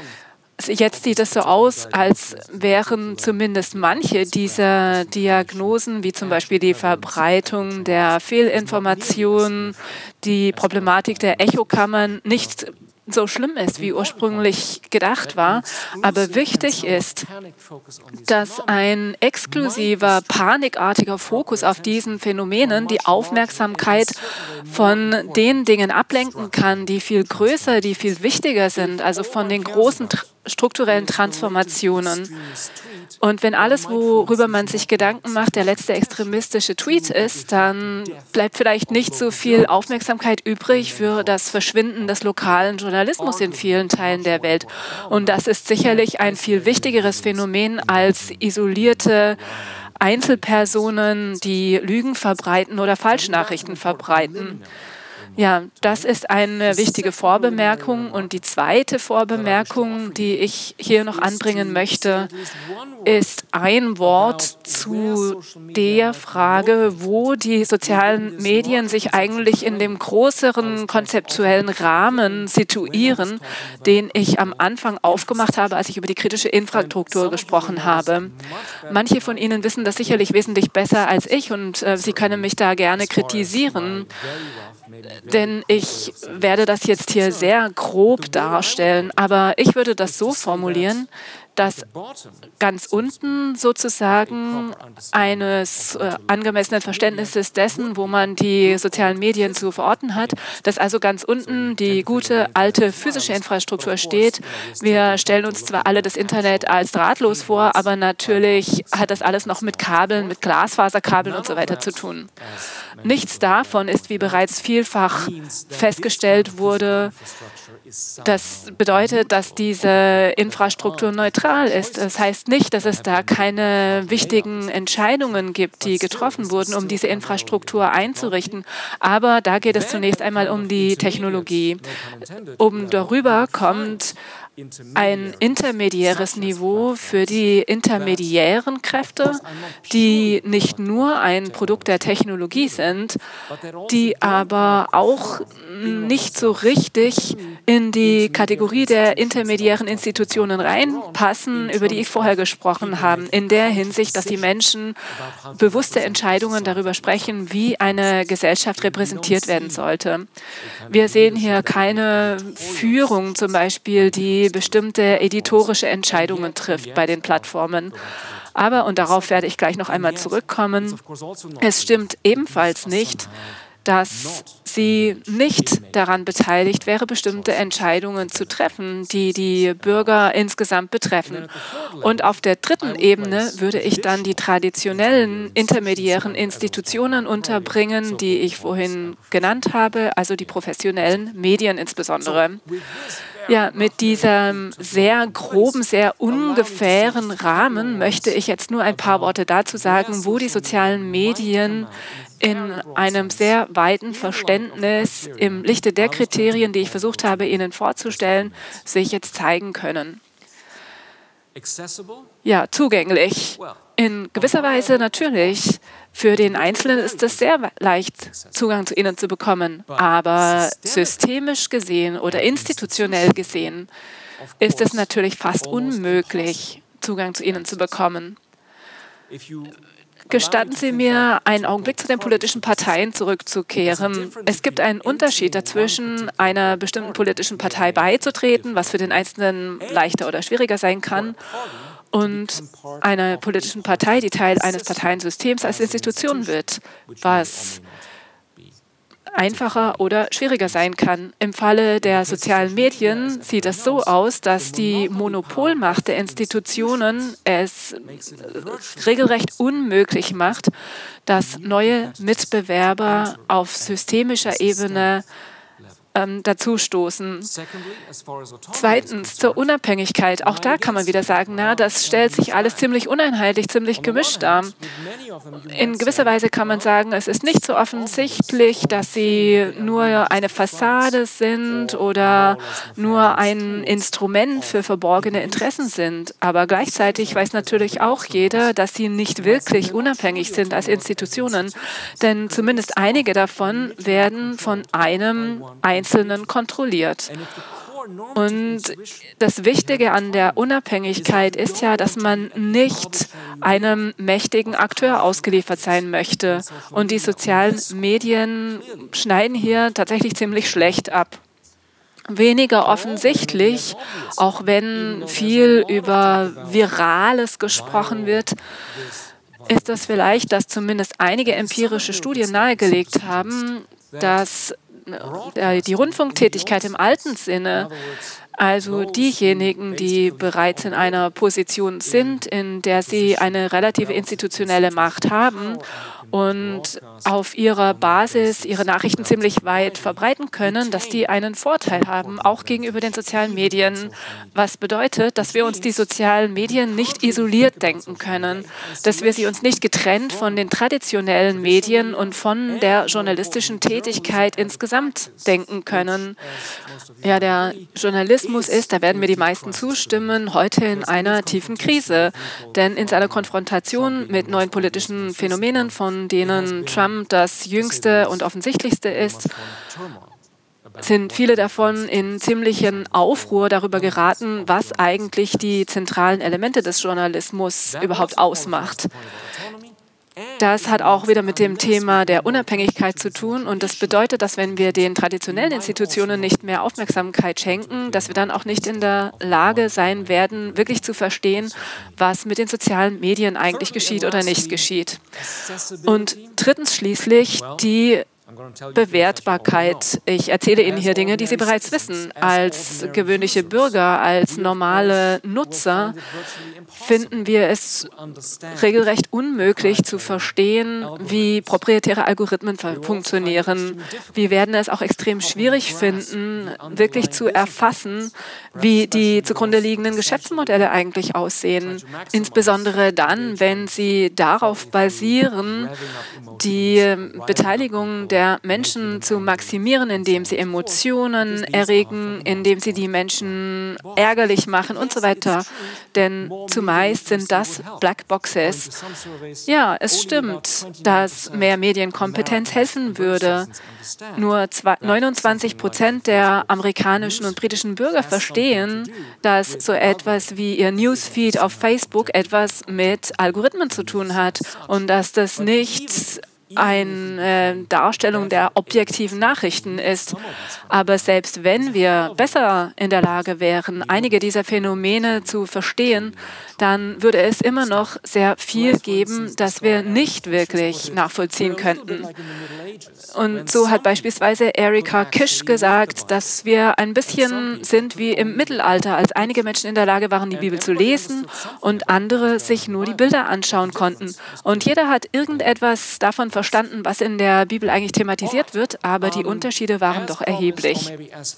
Jetzt sieht es so aus, als wären zumindest manche dieser Diagnosen, wie zum Beispiel die Verbreitung der Fehlinformationen, die Problematik der Echokammern, nicht so schlimm ist, wie ursprünglich gedacht war. Aber wichtig ist, dass ein exklusiver, panikartiger Fokus auf diesen Phänomenen die Aufmerksamkeit von den Dingen ablenken kann, die viel größer, die viel wichtiger sind, also von den großen strukturellen Transformationen. Und wenn alles, worüber man sich Gedanken macht, der letzte extremistische Tweet ist, dann bleibt vielleicht nicht so viel Aufmerksamkeit übrig für das Verschwinden des lokalen Journalismus in vielen Teilen der Welt. Und das ist sicherlich ein viel wichtigeres Phänomen als isolierte Einzelpersonen, die Lügen verbreiten oder Falschnachrichten verbreiten. Ja, das ist eine wichtige Vorbemerkung. Und die zweite Vorbemerkung, die ich hier noch anbringen möchte, ist ein Wort zu der Frage, wo die sozialen Medien sich eigentlich in dem größeren konzeptuellen Rahmen situieren, den ich am Anfang aufgemacht habe, als ich über die kritische Infrastruktur gesprochen habe. Manche von Ihnen wissen das sicherlich wesentlich besser als ich und äh, Sie können mich da gerne kritisieren, denn ich werde das jetzt hier sehr grob darstellen, aber ich würde das so formulieren, dass ganz unten sozusagen eines äh, angemessenen Verständnisses dessen, wo man die sozialen Medien zu verorten hat, dass also ganz unten die gute alte physische Infrastruktur steht. Wir stellen uns zwar alle das Internet als drahtlos vor, aber natürlich hat das alles noch mit Kabeln, mit Glasfaserkabeln und so weiter zu tun. Nichts davon ist, wie bereits vielfach festgestellt wurde, das bedeutet, dass diese Infrastruktur neutral ist. Das heißt nicht, dass es da keine wichtigen Entscheidungen gibt, die getroffen wurden, um diese Infrastruktur einzurichten. Aber da geht es zunächst einmal um die Technologie. Oben darüber kommt ein intermediäres Niveau für die intermediären Kräfte, die nicht nur ein Produkt der Technologie sind, die aber auch nicht so richtig in die Kategorie der intermediären Institutionen reinpassen, über die ich vorher gesprochen habe, in der Hinsicht, dass die Menschen bewusste Entscheidungen darüber sprechen, wie eine Gesellschaft repräsentiert werden sollte. Wir sehen hier keine Führung zum Beispiel, die bestimmte editorische Entscheidungen trifft bei den Plattformen. Aber, und darauf werde ich gleich noch einmal zurückkommen, es stimmt ebenfalls nicht, dass sie nicht daran beteiligt wäre, bestimmte Entscheidungen zu treffen, die die Bürger insgesamt betreffen. Und auf der dritten Ebene würde ich dann die traditionellen intermediären Institutionen unterbringen, die ich vorhin genannt habe, also die professionellen Medien insbesondere. Ja, mit diesem sehr groben, sehr ungefähren Rahmen möchte ich jetzt nur ein paar Worte dazu sagen, wo die sozialen Medien in einem sehr weiten Verständnis im Lichte der Kriterien, die ich versucht habe, Ihnen vorzustellen, sich jetzt zeigen können. Ja, zugänglich. In gewisser Weise natürlich. Für den Einzelnen ist es sehr leicht, Zugang zu ihnen zu bekommen. Aber systemisch gesehen oder institutionell gesehen ist es natürlich fast unmöglich, Zugang zu ihnen zu bekommen. Gestatten Sie mir, einen Augenblick zu den politischen Parteien zurückzukehren. Es gibt einen Unterschied dazwischen, einer bestimmten politischen Partei beizutreten, was für den Einzelnen leichter oder schwieriger sein kann, und einer politischen Partei, die Teil eines Parteiensystems als Institution wird, was einfacher oder schwieriger sein kann. Im Falle der sozialen Medien sieht es so aus, dass die Monopolmacht der Institutionen es regelrecht unmöglich macht, dass neue Mitbewerber auf systemischer Ebene ähm, dazustoßen. Zweitens, zur Unabhängigkeit. Auch da kann man wieder sagen, na, das stellt sich alles ziemlich uneinheitlich, ziemlich gemischt dar. In gewisser Weise kann man sagen, es ist nicht so offensichtlich, dass sie nur eine Fassade sind oder nur ein Instrument für verborgene Interessen sind. Aber gleichzeitig weiß natürlich auch jeder, dass sie nicht wirklich unabhängig sind als Institutionen, denn zumindest einige davon werden von einem Einzelnen kontrolliert. Und das Wichtige an der Unabhängigkeit ist ja, dass man nicht einem mächtigen Akteur ausgeliefert sein möchte. Und die sozialen Medien schneiden hier tatsächlich ziemlich schlecht ab. Weniger offensichtlich, auch wenn viel über Virales gesprochen wird, ist das vielleicht, dass zumindest einige empirische Studien nahegelegt haben, dass die Rundfunktätigkeit im alten Sinne, also diejenigen, die bereits in einer Position sind, in der sie eine relative institutionelle Macht haben und auf ihrer Basis ihre Nachrichten ziemlich weit verbreiten können, dass die einen Vorteil haben, auch gegenüber den sozialen Medien. Was bedeutet, dass wir uns die sozialen Medien nicht isoliert denken können, dass wir sie uns nicht getrennt von den traditionellen Medien und von der journalistischen Tätigkeit insgesamt denken können. Ja, der Journalismus ist, da werden mir die meisten zustimmen, heute in einer tiefen Krise. Denn in seiner Konfrontation mit neuen politischen Phänomenen, von denen Trump das jüngste und offensichtlichste ist, sind viele davon in ziemlichen Aufruhr darüber geraten, was eigentlich die zentralen Elemente des Journalismus überhaupt ausmacht. Das hat auch wieder mit dem Thema der Unabhängigkeit zu tun. Und das bedeutet, dass wenn wir den traditionellen Institutionen nicht mehr Aufmerksamkeit schenken, dass wir dann auch nicht in der Lage sein werden, wirklich zu verstehen, was mit den sozialen Medien eigentlich geschieht oder nicht geschieht. Und drittens schließlich die Bewertbarkeit. Ich erzähle Ihnen hier Dinge, die Sie bereits wissen. Als gewöhnliche Bürger, als normale Nutzer finden wir es regelrecht unmöglich zu verstehen, wie proprietäre Algorithmen funktionieren. Wir werden es auch extrem schwierig finden, wirklich zu erfassen, wie die zugrunde liegenden Geschäftsmodelle eigentlich aussehen. Insbesondere dann, wenn sie darauf basieren, die Beteiligung der Menschen zu maximieren, indem sie Emotionen erregen, indem sie die Menschen ärgerlich machen und so weiter. Denn zumeist sind das Blackboxes. Ja, es stimmt, dass mehr Medienkompetenz helfen würde. Nur neunundzwanzig Prozent der amerikanischen und britischen Bürger verstehen, dass so etwas wie ihr Newsfeed auf Facebook etwas mit Algorithmen zu tun hat und dass das nicht eine äh, Darstellung der objektiven Nachrichten ist. Aber selbst wenn wir besser in der Lage wären, einige dieser Phänomene zu verstehen, dann würde es immer noch sehr viel geben, das wir nicht wirklich nachvollziehen könnten. Und so hat beispielsweise Erika Kisch gesagt, dass wir ein bisschen sind wie im Mittelalter, als einige Menschen in der Lage waren, die Bibel zu lesen und andere sich nur die Bilder anschauen konnten. Und jeder hat irgendetwas davon verstanden, was in der Bibel eigentlich thematisiert wird, aber die Unterschiede waren doch erheblich.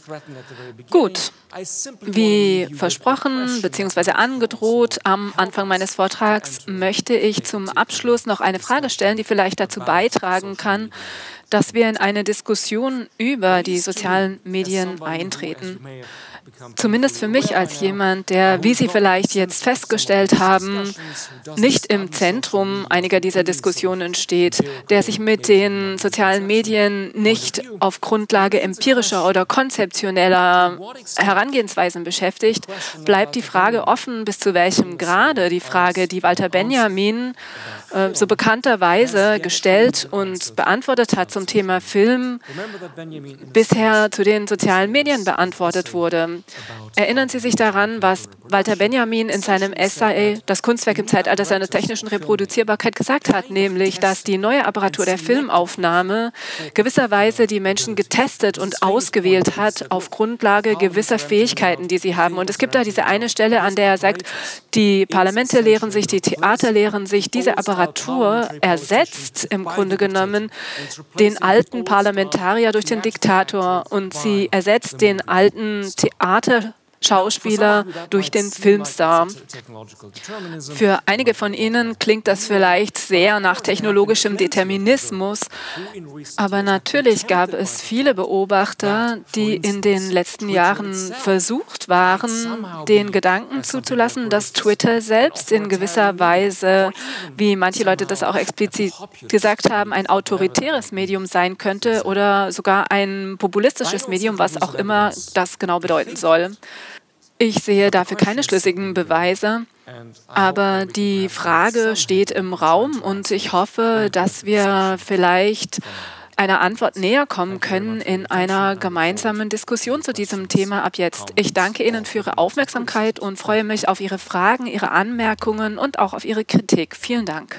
Gut, wie versprochen bzw. angedroht, am Anfang meines Vortrags möchte ich zum Abschluss noch eine Frage stellen, die vielleicht dazu beitragen kann, dass wir in eine Diskussion über die sozialen Medien eintreten. Zumindest für mich als jemand, der, wie Sie vielleicht jetzt festgestellt haben, nicht im Zentrum einiger dieser Diskussionen steht, der sich mit den sozialen Medien nicht auf Grundlage empirischer oder konzeptioneller Herangehensweisen beschäftigt, bleibt die Frage offen, bis zu welchem Grade die Frage, die Walter Benjamin äh, so bekannterweise gestellt und beantwortet hat zum Thema Film, bisher zu den sozialen Medien beantwortet wurde. Erinnern Sie sich daran, was Walter Benjamin in seinem Essay »Das Kunstwerk im Zeitalter seiner technischen Reproduzierbarkeit« gesagt hat, nämlich, dass die neue Apparatur der Filmaufnahme gewisserweise die Menschen getestet und ausgewählt hat auf Grundlage gewisser Fähigkeiten, die sie haben. Und es gibt da diese eine Stelle, an der er sagt, die Parlamente lehren sich, die Theater lehren sich, diese Apparatur ersetzt im Grunde genommen den alten Parlamentarier durch den Diktator und sie ersetzt den alten Theaterschauspieler durch den Filmstar. Für einige von Ihnen klingt das vielleicht sehr nach technologischem Determinismus, aber natürlich gab es viele Beobachter, die in den letzten Jahren versucht waren, den Gedanken zuzulassen, dass Twitter selbst in gewisser Weise, wie manche Leute das auch explizit gesagt haben, ein autoritäres Medium sein könnte oder sogar ein populistisches Medium, was auch immer das genau bedeuten soll. Ich sehe dafür keine schlüssigen Beweise, aber die Frage steht im Raum und ich hoffe, dass wir vielleicht einer Antwort näher kommen können in einer gemeinsamen Diskussion zu diesem Thema ab jetzt. Ich danke Ihnen für Ihre Aufmerksamkeit und freue mich auf Ihre Fragen, Ihre Anmerkungen und auch auf Ihre Kritik. Vielen Dank.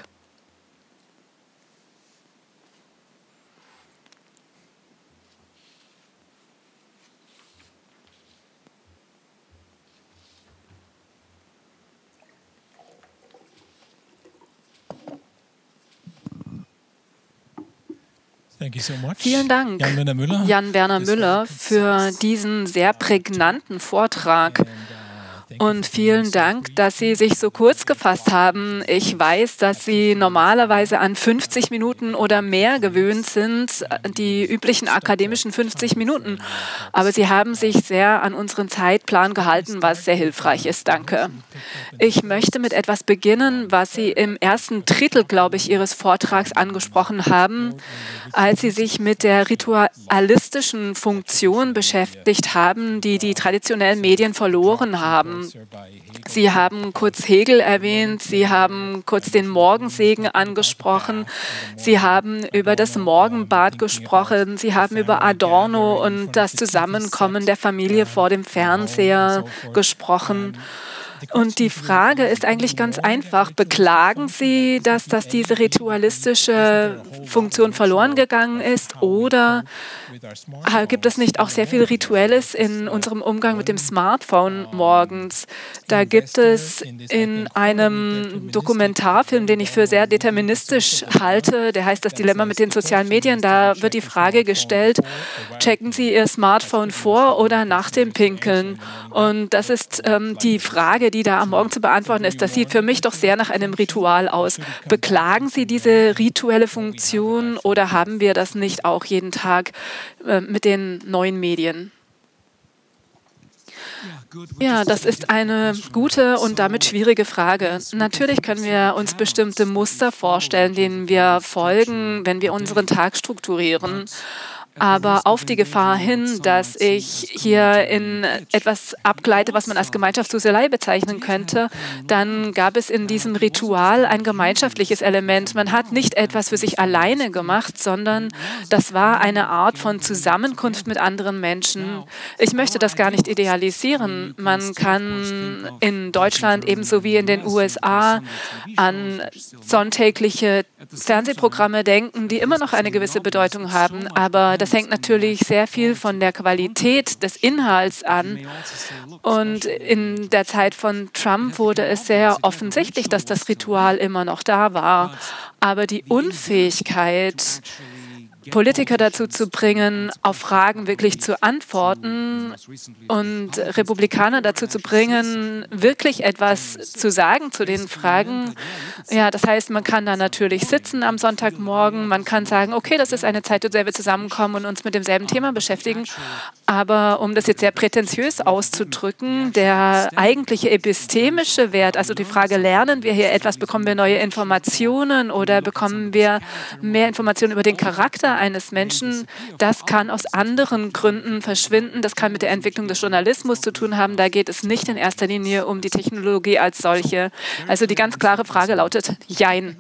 Vielen Dank, Jan-Werner Müller, für diesen sehr prägnanten Vortrag. Und vielen Dank, dass Sie sich so kurz gefasst haben. Ich weiß, dass Sie normalerweise an fünfzig Minuten oder mehr gewöhnt sind, die üblichen akademischen fünfzig Minuten. Aber Sie haben sich sehr an unseren Zeitplan gehalten, was sehr hilfreich ist. Danke. Ich möchte mit etwas beginnen, was Sie im ersten Drittel, glaube ich, Ihres Vortrags angesprochen haben, als Sie sich mit der ritualistischen Funktion beschäftigt haben, die die traditionellen Medien verloren haben. Sie haben kurz Hegel erwähnt, Sie haben kurz den Morgensegen angesprochen, Sie haben über das Morgenbad gesprochen, Sie haben über Adorno und das Zusammenkommen der Familie vor dem Fernseher gesprochen. Und die Frage ist eigentlich ganz einfach. Beklagen Sie, dass, dass diese ritualistische Funktion verloren gegangen ist? Oder gibt es nicht auch sehr viel Rituelles in unserem Umgang mit dem Smartphone morgens? Da gibt es in einem Dokumentarfilm, den ich für sehr deterministisch halte, der heißt Das Dilemma mit den sozialen Medien, da wird die Frage gestellt, checken Sie Ihr Smartphone vor oder nach dem Pinkeln? Und das ist ähm, die Frage, die da am Morgen zu beantworten ist. Das sieht für mich doch sehr nach einem Ritual aus. Beklagen Sie diese rituelle Funktion oder haben wir das nicht auch jeden Tag äh, mit den neuen Medien? Ja, das ist eine gute und damit schwierige Frage. Natürlich können wir uns bestimmte Muster vorstellen, denen wir folgen, wenn wir unseren Tag strukturieren. Aber auf die Gefahr hin, dass ich hier in etwas abgleite, was man als Gemeinschaftsduselei bezeichnen könnte, dann gab es in diesem Ritual ein gemeinschaftliches Element. Man hat nicht etwas für sich alleine gemacht, sondern das war eine Art von Zusammenkunft mit anderen Menschen. Ich möchte das gar nicht idealisieren. Man kann in Deutschland ebenso wie in den U S A an sonntägliche Fernsehprogramme denken, die immer noch eine gewisse Bedeutung haben, aber das hängt natürlich sehr viel von der Qualität des Inhalts an. Und in der Zeit von Trump wurde es sehr offensichtlich, dass das Ritual immer noch da war. Aber die Unfähigkeit, Politiker dazu zu bringen, auf Fragen wirklich zu antworten und Republikaner dazu zu bringen, wirklich etwas zu sagen zu den Fragen. Ja, das heißt, man kann da natürlich sitzen am Sonntagmorgen, man kann sagen, okay, das ist eine Zeit, in der wir zusammenkommen und uns mit demselben Thema beschäftigen. Aber um das jetzt sehr prätentiös auszudrücken, der eigentliche epistemische Wert, also die Frage, lernen wir hier etwas, bekommen wir neue Informationen oder bekommen wir mehr Informationen über den Charakter eines Menschen, das kann aus anderen Gründen verschwinden. Das kann mit der Entwicklung des Journalismus zu tun haben. Da geht es nicht in erster Linie um die Technologie als solche. Also die ganz klare Frage lautet Jein.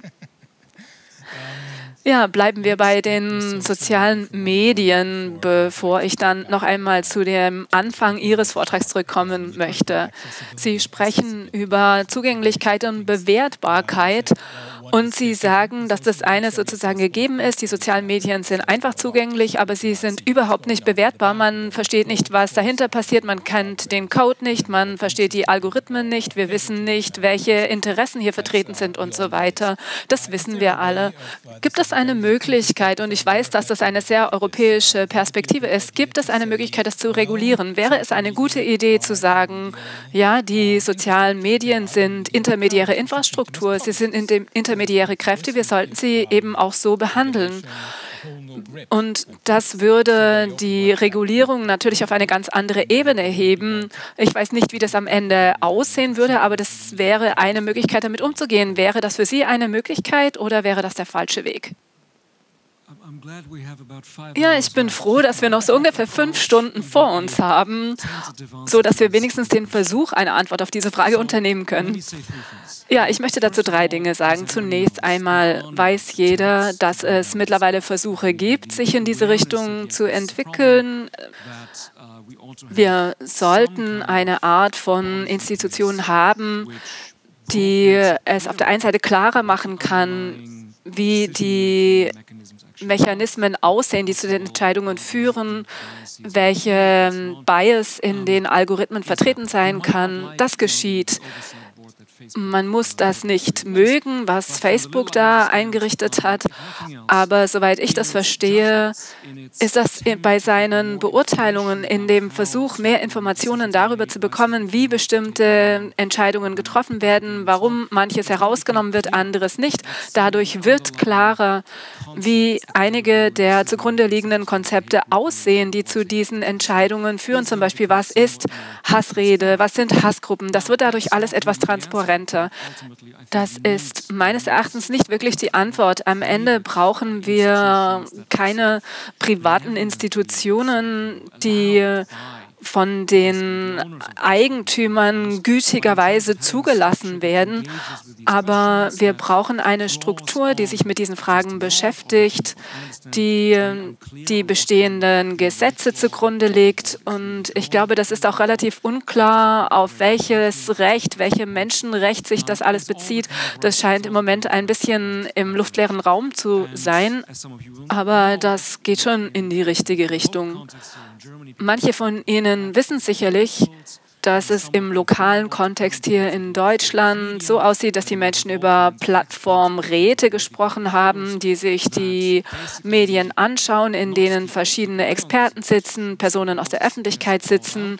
Ja, bleiben wir bei den sozialen Medien, bevor ich dann noch einmal zu dem Anfang Ihres Vortrags zurückkommen möchte. Sie sprechen über Zugänglichkeit und Bewertbarkeit. Und Sie sagen, dass das eine sozusagen gegeben ist. Die sozialen Medien sind einfach zugänglich, aber sie sind überhaupt nicht bewertbar. Man versteht nicht, was dahinter passiert. Man kennt den Code nicht, man versteht die Algorithmen nicht. Wir wissen nicht, welche Interessen hier vertreten sind und so weiter. Das wissen wir alle. Gibt es eine Möglichkeit, und ich weiß, dass das eine sehr europäische Perspektive ist, gibt es eine Möglichkeit, das zu regulieren? Wäre es eine gute Idee zu sagen, ja, die sozialen Medien sind intermediäre Infrastruktur, sie sind in dem intermediäre Kräfte, wir sollten sie eben auch so behandeln. Und das würde die Regulierung natürlich auf eine ganz andere Ebene heben. Ich weiß nicht, wie das am Ende aussehen würde, aber das wäre eine Möglichkeit, damit umzugehen. Wäre das für Sie eine Möglichkeit oder wäre das der falsche Weg? Ja, ich bin froh, dass wir noch so ungefähr fünf Stunden vor uns haben, so dass wir wenigstens den Versuch, eine Antwort auf diese Frage unternehmen können. Ja, ich möchte dazu drei Dinge sagen. Zunächst einmal weiß jeder, dass es mittlerweile Versuche gibt, sich in diese Richtung zu entwickeln. Wir sollten eine Art von Institution haben, die es auf der einen Seite klarer machen kann, wie die Mechanismen aussehen, die zu den Entscheidungen führen, welche Bias in den Algorithmen vertreten sein kann. Das geschieht Man muss das nicht mögen, was Facebook da eingerichtet hat, aber soweit ich das verstehe, ist das bei seinen Beurteilungen in dem Versuch, mehr Informationen darüber zu bekommen, wie bestimmte Entscheidungen getroffen werden, warum manches herausgenommen wird, anderes nicht. Dadurch wird klarer, wie einige der zugrunde liegenden Konzepte aussehen, die zu diesen Entscheidungen führen. Zum Beispiel, was ist Hassrede, was sind Hassgruppen? Das wird dadurch alles etwas transparenter. Das ist meines Erachtens nicht wirklich die Antwort. Am Ende brauchen wir keine privaten Institutionen, die von den Eigentümern gütigerweise zugelassen werden. Aber wir brauchen eine Struktur, die sich mit diesen Fragen beschäftigt, die die bestehenden Gesetze zugrunde legt. Und ich glaube, das ist auch relativ unklar, auf welches Recht, welche Menschenrecht sich das alles bezieht. Das scheint im Moment ein bisschen im luftleeren Raum zu sein. Aber das geht schon in die richtige Richtung. Manche von Ihnen wissen sicherlich, dass es im lokalen Kontext hier in Deutschland so aussieht, dass die Menschen über Plattformräte gesprochen haben, die sich die Medien anschauen, in denen verschiedene Experten sitzen, Personen aus der Öffentlichkeit sitzen,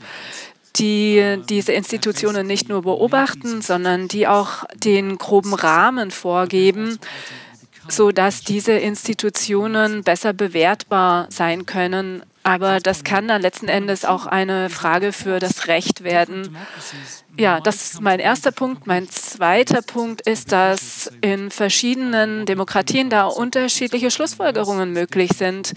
die diese Institutionen nicht nur beobachten, sondern die auch den groben Rahmen vorgeben, sodass diese Institutionen besser bewertbar sein können. Aber das kann dann letzten Endes auch eine Frage für das Recht werden. Ja, das ist mein erster Punkt. Mein zweiter Punkt ist, dass in verschiedenen Demokratien da unterschiedliche Schlussfolgerungen möglich sind.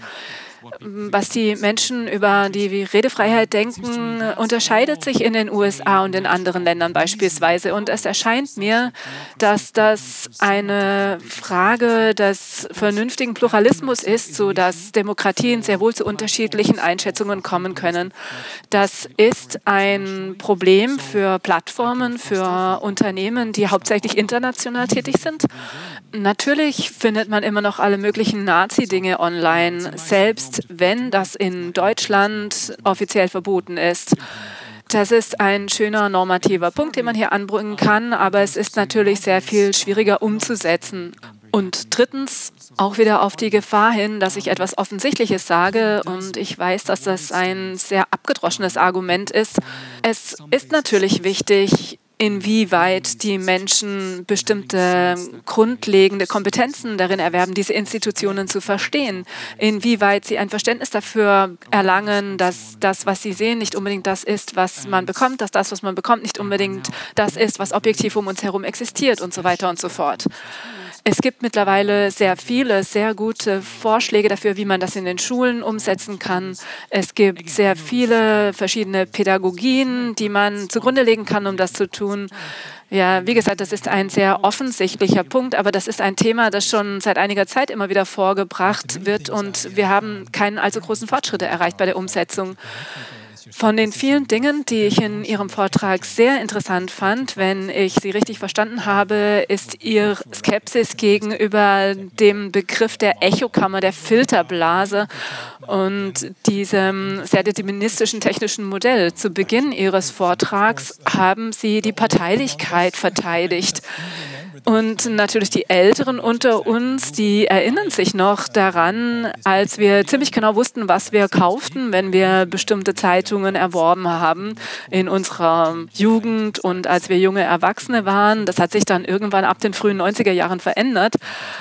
Was die Menschen über die Redefreiheit denken, unterscheidet sich in den U S A und in anderen Ländern beispielsweise. Und es erscheint mir, dass das eine Frage des vernünftigen Pluralismus ist, sodass Demokratien sehr wohl zu unterschiedlichen Einschätzungen kommen können. Das ist ein Problem für Plattformen, für Unternehmen, die hauptsächlich international tätig sind. Natürlich findet man immer noch alle möglichen Nazi-Dinge online, selbst wenn das in Deutschland offiziell verboten ist. Das ist ein schöner normativer Punkt, den man hier anbringen kann, aber es ist natürlich sehr viel schwieriger umzusetzen. Und drittens, auch wieder auf die Gefahr hin, dass ich etwas Offensichtliches sage, und ich weiß, dass das ein sehr abgedroschenes Argument ist. Es ist natürlich wichtig, inwieweit die Menschen bestimmte grundlegende Kompetenzen darin erwerben, diese Institutionen zu verstehen, inwieweit sie ein Verständnis dafür erlangen, dass das, was sie sehen, nicht unbedingt das ist, was man bekommt, dass das, was man bekommt, nicht unbedingt das ist, was objektiv um uns herum existiert und so weiter und so fort. Es gibt mittlerweile sehr viele, sehr gute Vorschläge dafür, wie man das in den Schulen umsetzen kann. Es gibt sehr viele verschiedene Pädagogien, die man zugrunde legen kann, um das zu tun. Ja, wie gesagt, das ist ein sehr offensichtlicher Punkt, aber das ist ein Thema, das schon seit einiger Zeit immer wieder vorgebracht wird, und wir haben keinen allzu großen Fortschritte erreicht bei der Umsetzung. Von den vielen Dingen, die ich in Ihrem Vortrag sehr interessant fand, wenn ich Sie richtig verstanden habe, ist Ihr Skepsis gegenüber dem Begriff der Echokammer, der Filterblase und diesem sehr deterministischen technischen Modell. Zu Beginn Ihres Vortrags haben Sie die Parteilichkeit verteidigt. Und natürlich die Älteren unter uns, die erinnern sich noch daran, als wir ziemlich genau wussten, was wir kauften, wenn wir bestimmte Zeitungen erworben haben in unserer Jugend und als wir junge Erwachsene waren. Das hat sich dann irgendwann ab den frühen neunziger Jahren verändert.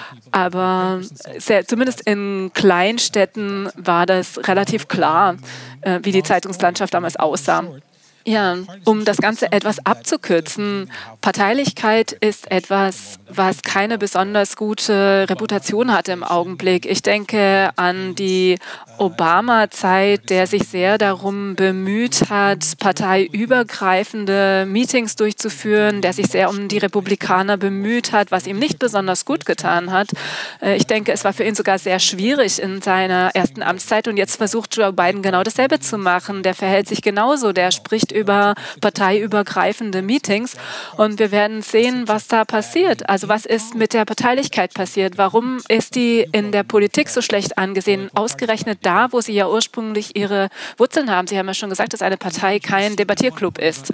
Aber sehr, zumindest in Kleinstädten war das relativ klar, äh, wie die Zeitungslandschaft damals aussah. Ja, um das Ganze etwas abzukürzen, Parteilichkeit ist etwas, was keine besonders gute Reputation hat im Augenblick. Ich denke an die Obama-Zeit, der sich sehr darum bemüht hat, parteiübergreifende Meetings durchzuführen, der sich sehr um die Republikaner bemüht hat, was ihm nicht besonders gut getan hat. Ich denke, es war für ihn sogar sehr schwierig in seiner ersten Amtszeit, und jetzt versucht Joe Biden genau dasselbe zu machen. Der verhält sich genauso, der spricht über parteiübergreifende Meetings und wir werden sehen, was da passiert. Also was ist mit der Parteilichkeit passiert? Warum ist die in der Politik so schlecht angesehen? Ausgerechnet da, wo sie ja ursprünglich ihre Wurzeln haben. Sie haben ja schon gesagt, dass eine Partei kein Debattierclub ist.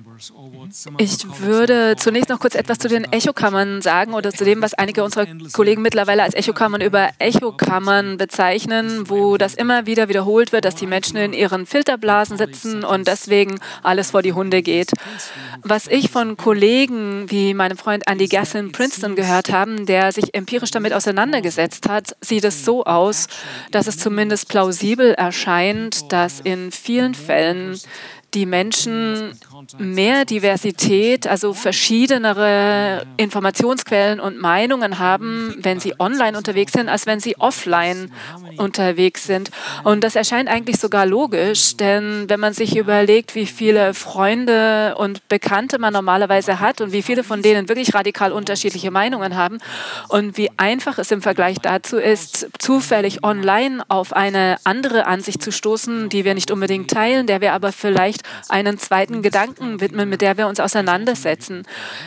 Ich würde zunächst noch kurz etwas zu den Echokammern sagen oder zu dem, was einige unserer Kollegen mittlerweile als Echokammern über Echokammern bezeichnen, wo das immer wieder wiederholt wird, dass die Menschen in ihren Filterblasen sitzen und deswegen alles vor die Hunde geht. Was ich von Kollegen wie meinem Freund Andy Gass in Princeton gehört habe, der sich empirisch damit auseinandergesetzt hat, sieht es so aus, dass es zumindest plausibel erscheint, dass in vielen Fällen die Menschen mehr Diversität, also verschiedenere Informationsquellen und Meinungen haben, wenn sie online unterwegs sind, als wenn sie offline unterwegs sind. Und das erscheint eigentlich sogar logisch, denn wenn man sich überlegt, wie viele Freunde und Bekannte man normalerweise hat und wie viele von denen wirklich radikal unterschiedliche Meinungen haben und wie einfach es im Vergleich dazu ist, zufällig online auf eine andere Ansicht zu stoßen, die wir nicht unbedingt teilen, der wir aber vielleicht einen zweiten Gedanken widmen, mit der wir uns auseinandersetzen.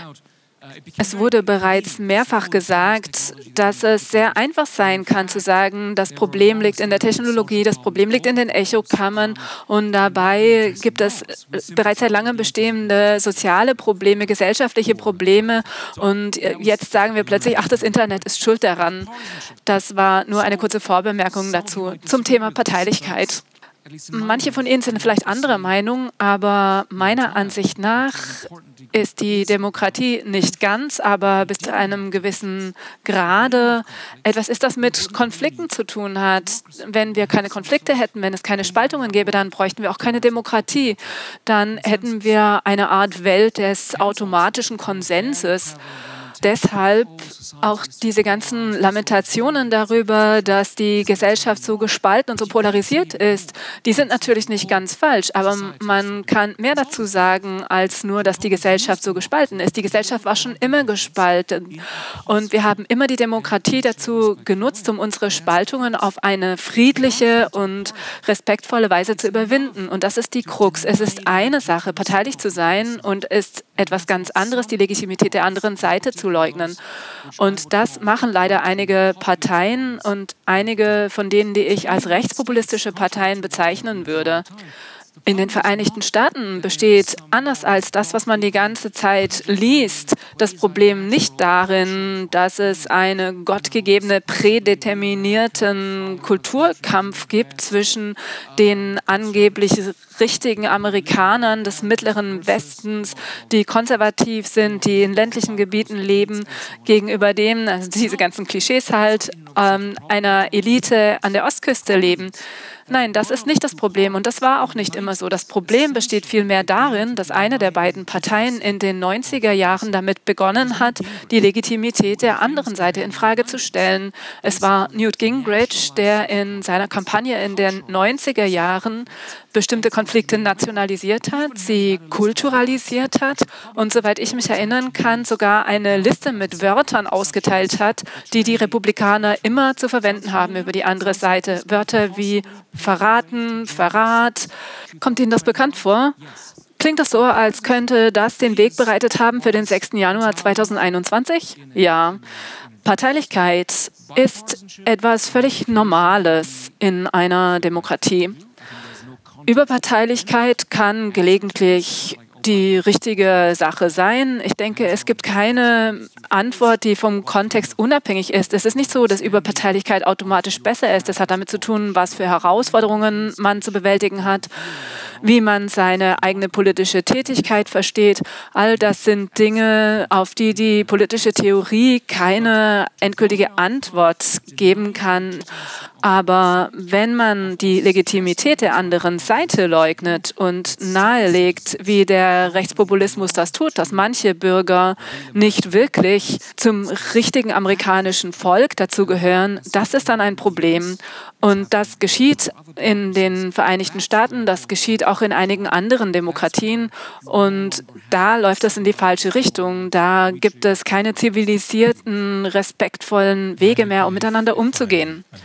Es wurde bereits mehrfach gesagt, dass es sehr einfach sein kann zu sagen, das Problem liegt in der Technologie, das Problem liegt in den Echokammern und dabei gibt es bereits seit langem bestehende soziale Probleme, gesellschaftliche Probleme und jetzt sagen wir plötzlich, ach, das Internet ist schuld daran. Das war nur eine kurze Vorbemerkung dazu zum Thema Parteilichkeit. Manche von Ihnen sind vielleicht anderer Meinung, aber meiner Ansicht nach ist die Demokratie nicht ganz, aber bis zu einem gewissen Grade etwas ist, das mit Konflikten zu tun hat. Wenn wir keine Konflikte hätten, wenn es keine Spaltungen gäbe, dann bräuchten wir auch keine Demokratie. Dann hätten wir eine Art Welt des automatischen Konsenses. Deshalb auch diese ganzen Lamentationen darüber, dass die Gesellschaft so gespalten und so polarisiert ist, die sind natürlich nicht ganz falsch, aber man kann mehr dazu sagen, als nur, dass die Gesellschaft so gespalten ist. Die Gesellschaft war schon immer gespalten und wir haben immer die Demokratie dazu genutzt, um unsere Spaltungen auf eine friedliche und respektvolle Weise zu überwinden. Und das ist die Krux. Es ist eine Sache, parteilich zu sein und ist etwas ganz anderes, die Legitimität der anderen Seite zu leugnen. Und das machen leider einige Parteien und einige von denen, die ich als rechtspopulistische Parteien bezeichnen würde. In den Vereinigten Staaten besteht, anders als das, was man die ganze Zeit liest, das Problem nicht darin, dass es einen gottgegebene, prädeterminierten Kulturkampf gibt zwischen den angeblich richtigen Amerikanern des mittleren Westens, die konservativ sind, die in ländlichen Gebieten leben, gegenüber dem, also diese ganzen Klischees halt, ähm, einer Elite an der Ostküste leben. Nein, das ist nicht das Problem und das war auch nicht immer so. Das Problem besteht vielmehr darin, dass eine der beiden Parteien in den neunziger Jahren damit begonnen hat, die Legitimität der anderen Seite in Frage zu stellen. Es war Newt Gingrich, der in seiner Kampagne in den neunziger Jahren bestimmte Konflikte nationalisiert hat, sie kulturalisiert hat und, soweit ich mich erinnern kann, sogar eine Liste mit Wörtern ausgeteilt hat, die die Republikaner immer zu verwenden haben über die andere Seite. Wörter wie verraten, Verrat. Kommt Ihnen das bekannt vor? Klingt das so, als könnte das den Weg bereitet haben für den sechsten Januar zweitausendeinundzwanzig? Ja. Parteilichkeit ist etwas völlig Normales in einer Demokratie. Überparteilichkeit kann gelegentlich die richtige Sache sein. Ich denke, es gibt keine Antwort, die vom Kontext unabhängig ist. Es ist nicht so, dass Überparteilichkeit automatisch besser ist. Es hat damit zu tun, was für Herausforderungen man zu bewältigen hat, wie man seine eigene politische Tätigkeit versteht. All das sind Dinge, auf die die politische Theorie keine endgültige Antwort geben kann. Aber wenn man die Legitimität der anderen Seite leugnet und nahelegt, wie der Rechtspopulismus das tut, dass manche Bürger nicht wirklich zum richtigen amerikanischen Volk dazugehören, das ist dann ein Problem. Und das geschieht in den Vereinigten Staaten, das geschieht auch in einigen anderen Demokratien. Und da läuft es in die falsche Richtung. Da gibt es keine zivilisierten, respektvollen Wege mehr, um miteinander umzugehen.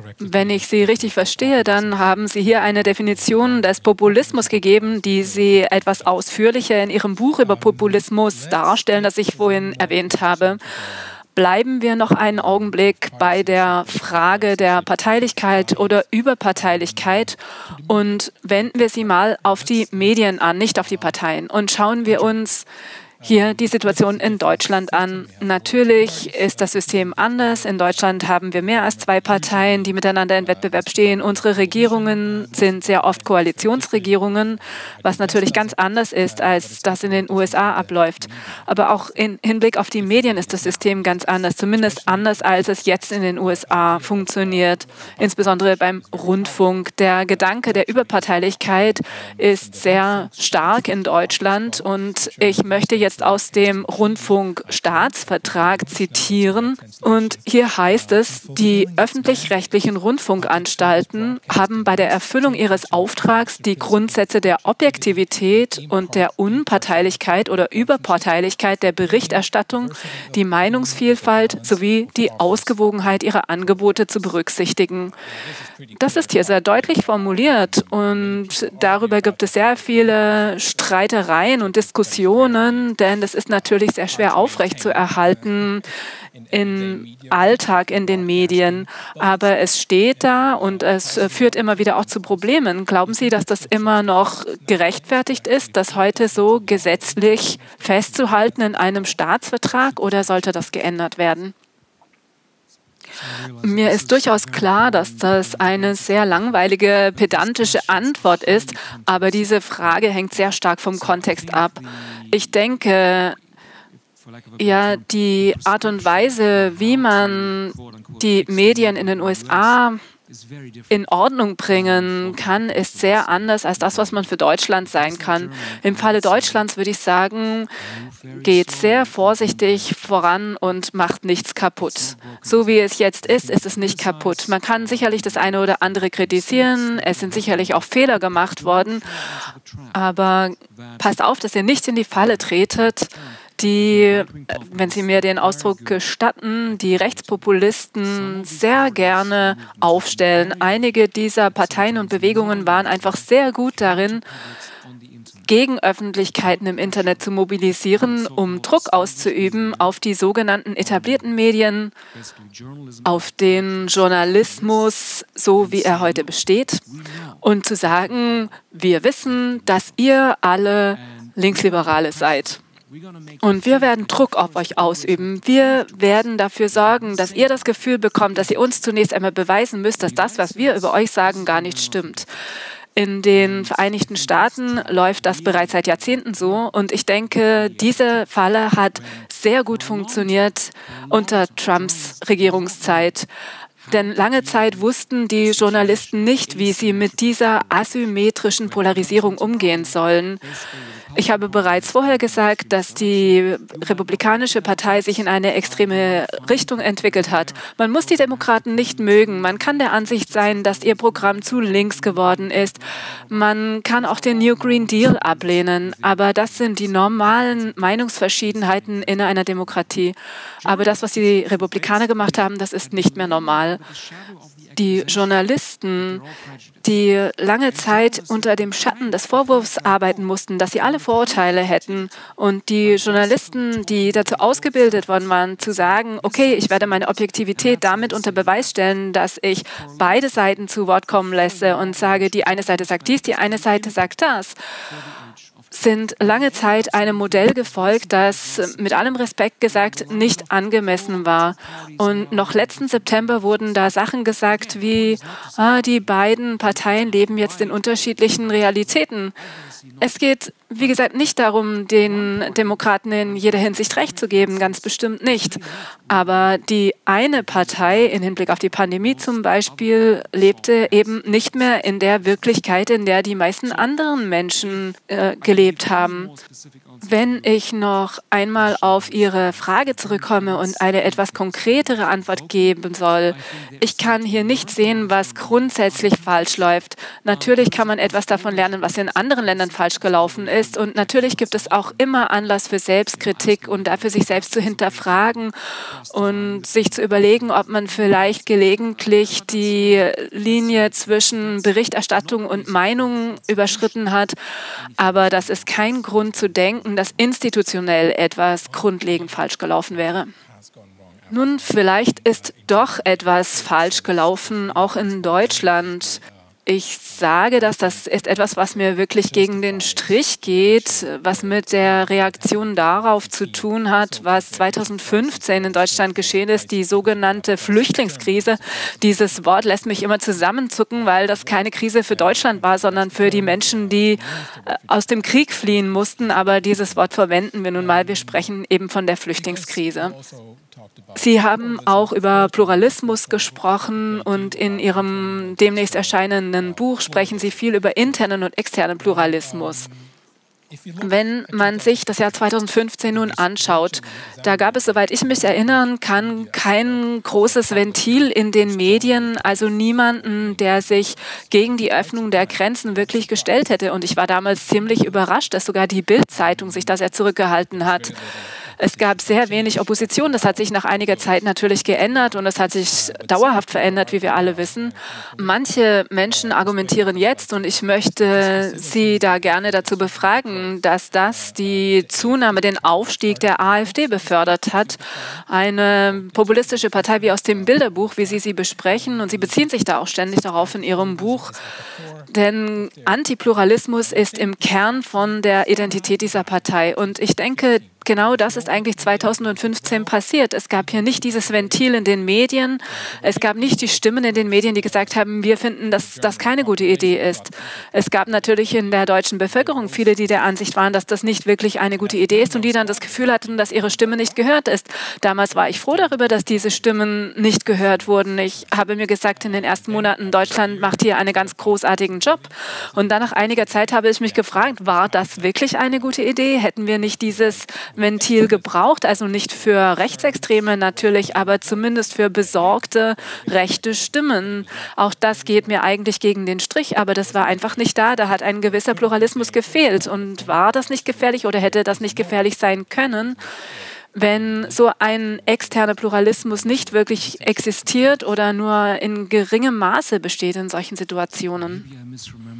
Wenn ich Sie richtig verstehe, dann haben Sie hier eine Definition des Populismus gegeben, die Sie etwas ausführlicher in Ihrem Buch über Populismus darstellen, das ich vorhin erwähnt habe. Bleiben wir noch einen Augenblick bei der Frage der Parteilichkeit oder Überparteilichkeit und wenden wir sie mal auf die Medien an, nicht auf die Parteien. Und schauen wir uns hier die Situation in Deutschland an. Natürlich ist das System anders. In Deutschland haben wir mehr als zwei Parteien, die miteinander in Wettbewerb stehen. Unsere Regierungen sind sehr oft Koalitionsregierungen, was natürlich ganz anders ist, als das in den U S A abläuft. Aber auch im Hinblick auf die Medien ist das System ganz anders, zumindest anders, als es jetzt in den U S A funktioniert, insbesondere beim Rundfunk. Der Gedanke der Überparteilichkeit ist sehr stark in Deutschland und ich möchte jetzt aus dem Rundfunkstaatsvertrag zitieren. Und hier heißt es, die öffentlich-rechtlichen Rundfunkanstalten haben bei der Erfüllung ihres Auftrags die Grundsätze der Objektivität und der Unparteilichkeit oder Überparteilichkeit der Berichterstattung, die Meinungsvielfalt sowie die Ausgewogenheit ihrer Angebote zu berücksichtigen. Das ist hier sehr deutlich formuliert und darüber gibt es sehr viele Streitereien und Diskussionen, denn es ist natürlich sehr schwer aufrechtzuerhalten im Alltag in den Medien. Aber es steht da und es führt immer wieder auch zu Problemen. Glauben Sie, dass das immer noch gerechtfertigt ist, das heute so gesetzlich festzuhalten in einem Staatsvertrag, oder sollte das geändert werden? Mir ist durchaus klar, dass das eine sehr langweilige, pedantische Antwort ist, aber diese Frage hängt sehr stark vom Kontext ab. Ich denke, ja, die Art und Weise, wie man die Medien in den U S A in Ordnung bringen kann, ist sehr anders als das, was man für Deutschland sein kann. Im Falle Deutschlands würde ich sagen, geht sehr vorsichtig voran und macht nichts kaputt. So wie es jetzt ist, ist es nicht kaputt. Man kann sicherlich das eine oder andere kritisieren, es sind sicherlich auch Fehler gemacht worden, aber passt auf, dass ihr nicht in die Falle tretet, die, wenn Sie mir den Ausdruck gestatten, die Rechtspopulisten sehr gerne aufstellen. Einige dieser Parteien und Bewegungen waren einfach sehr gut darin, Gegenöffentlichkeiten im Internet zu mobilisieren, um Druck auszuüben auf die sogenannten etablierten Medien, auf den Journalismus, so wie er heute besteht, und zu sagen, wir wissen, dass ihr alle Linksliberale seid. Und wir werden Druck auf euch ausüben. Wir werden dafür sorgen, dass ihr das Gefühl bekommt, dass ihr uns zunächst einmal beweisen müsst, dass das, was wir über euch sagen, gar nicht stimmt. In den Vereinigten Staaten läuft das bereits seit Jahrzehnten so. Und ich denke, diese Falle hat sehr gut funktioniert unter Trumps Regierungszeit. Denn lange Zeit wussten die Journalisten nicht, wie sie mit dieser asymmetrischen Polarisierung umgehen sollen. Ich habe bereits vorher gesagt, dass die Republikanische Partei sich in eine extreme Richtung entwickelt hat. Man muss die Demokraten nicht mögen. Man kann der Ansicht sein, dass ihr Programm zu links geworden ist. Man kann auch den New Green Deal ablehnen. Aber das sind die normalen Meinungsverschiedenheiten in einer Demokratie. Aber das, was die Republikaner gemacht haben, das ist nicht mehr normal. Die Journalisten, die lange Zeit unter dem Schatten des Vorwurfs arbeiten mussten, dass sie alle Vorurteile hätten, und die Journalisten, die dazu ausgebildet worden waren, zu sagen, okay, ich werde meine Objektivität damit unter Beweis stellen, dass ich beide Seiten zu Wort kommen lasse und sage, die eine Seite sagt dies, die eine Seite sagt das, sind lange Zeit einem Modell gefolgt, das mit allem Respekt gesagt nicht angemessen war. Und noch letzten September wurden da Sachen gesagt wie, ah, die beiden Parteien leben jetzt in unterschiedlichen Realitäten. Es geht, wie gesagt, nicht darum, den Demokraten in jeder Hinsicht Recht zu geben, ganz bestimmt nicht. Aber die eine Partei, im Hinblick auf die Pandemie zum Beispiel, lebte eben nicht mehr in der Wirklichkeit, in der die meisten anderen Menschen äh, gelebt haben. Wenn ich noch einmal auf Ihre Frage zurückkomme und eine etwas konkretere Antwort geben soll, ich kann hier nicht sehen, was grundsätzlich falsch läuft. Natürlich kann man etwas davon lernen, was in anderen Ländern falsch gelaufen ist. ist. Und natürlich gibt es auch immer Anlass für Selbstkritik und dafür, sich selbst zu hinterfragen und sich zu überlegen, ob man vielleicht gelegentlich die Linie zwischen Berichterstattung und Meinung überschritten hat. Aber das ist kein Grund zu denken, dass institutionell etwas grundlegend falsch gelaufen wäre. Nun, vielleicht ist doch etwas falsch gelaufen, auch in Deutschland. Ich sage das, das ist etwas, was mir wirklich gegen den Strich geht, was mit der Reaktion darauf zu tun hat, was zweitausendfünfzehn in Deutschland geschehen ist, die sogenannte Flüchtlingskrise. Dieses Wort lässt mich immer zusammenzucken, weil das keine Krise für Deutschland war, sondern für die Menschen, die aus dem Krieg fliehen mussten. Aber dieses Wort verwenden wir nun mal. Wir sprechen eben von der Flüchtlingskrise. Sie haben auch über Pluralismus gesprochen und in Ihrem demnächst erscheinenden Buch sprechen Sie viel über internen und externen Pluralismus. Wenn man sich das Jahr zweitausendfünfzehn nun anschaut, da gab es, soweit ich mich erinnern kann, kein großes Ventil in den Medien, also niemanden, der sich gegen die Öffnung der Grenzen wirklich gestellt hätte. Und ich war damals ziemlich überrascht, dass sogar die Bild-Zeitung sich da sehr zurückgehalten hat. Es gab sehr wenig Opposition. Das hat sich nach einiger Zeit natürlich geändert und es hat sich dauerhaft verändert, wie wir alle wissen. Manche Menschen argumentieren jetzt, und ich möchte Sie da gerne dazu befragen, dass das die Zunahme, den Aufstieg der AfD befördert hat. Eine populistische Partei wie aus dem Bilderbuch, wie Sie sie besprechen. Und Sie beziehen sich da auch ständig darauf in Ihrem Buch. Denn Antipluralismus ist im Kern von der Identität dieser Partei. Und ich denke, genau das ist eigentlich zweitausendfünfzehn passiert. Es gab hier nicht dieses Ventil in den Medien. Es gab nicht die Stimmen in den Medien, die gesagt haben, wir finden, dass das keine gute Idee ist. Es gab natürlich in der deutschen Bevölkerung viele, die der Ansicht waren, dass das nicht wirklich eine gute Idee ist und die dann das Gefühl hatten, dass ihre Stimme nicht gehört ist. Damals war ich froh darüber, dass diese Stimmen nicht gehört wurden. Ich habe mir gesagt, in den ersten Monaten, Deutschland macht hier einen ganz großartigen Job. Und dann nach einiger Zeit habe ich mich gefragt, war das wirklich eine gute Idee? Hätten wir nicht dieses Ventil gebraucht, also nicht für Rechtsextreme natürlich, aber zumindest für besorgte rechte Stimmen. Auch das geht mir eigentlich gegen den Strich, aber das war einfach nicht da. Da hat ein gewisser Pluralismus gefehlt. Und war das nicht gefährlich oder hätte das nicht gefährlich sein können, wenn so ein externer Pluralismus nicht wirklich existiert oder nur in geringem Maße besteht in solchen Situationen?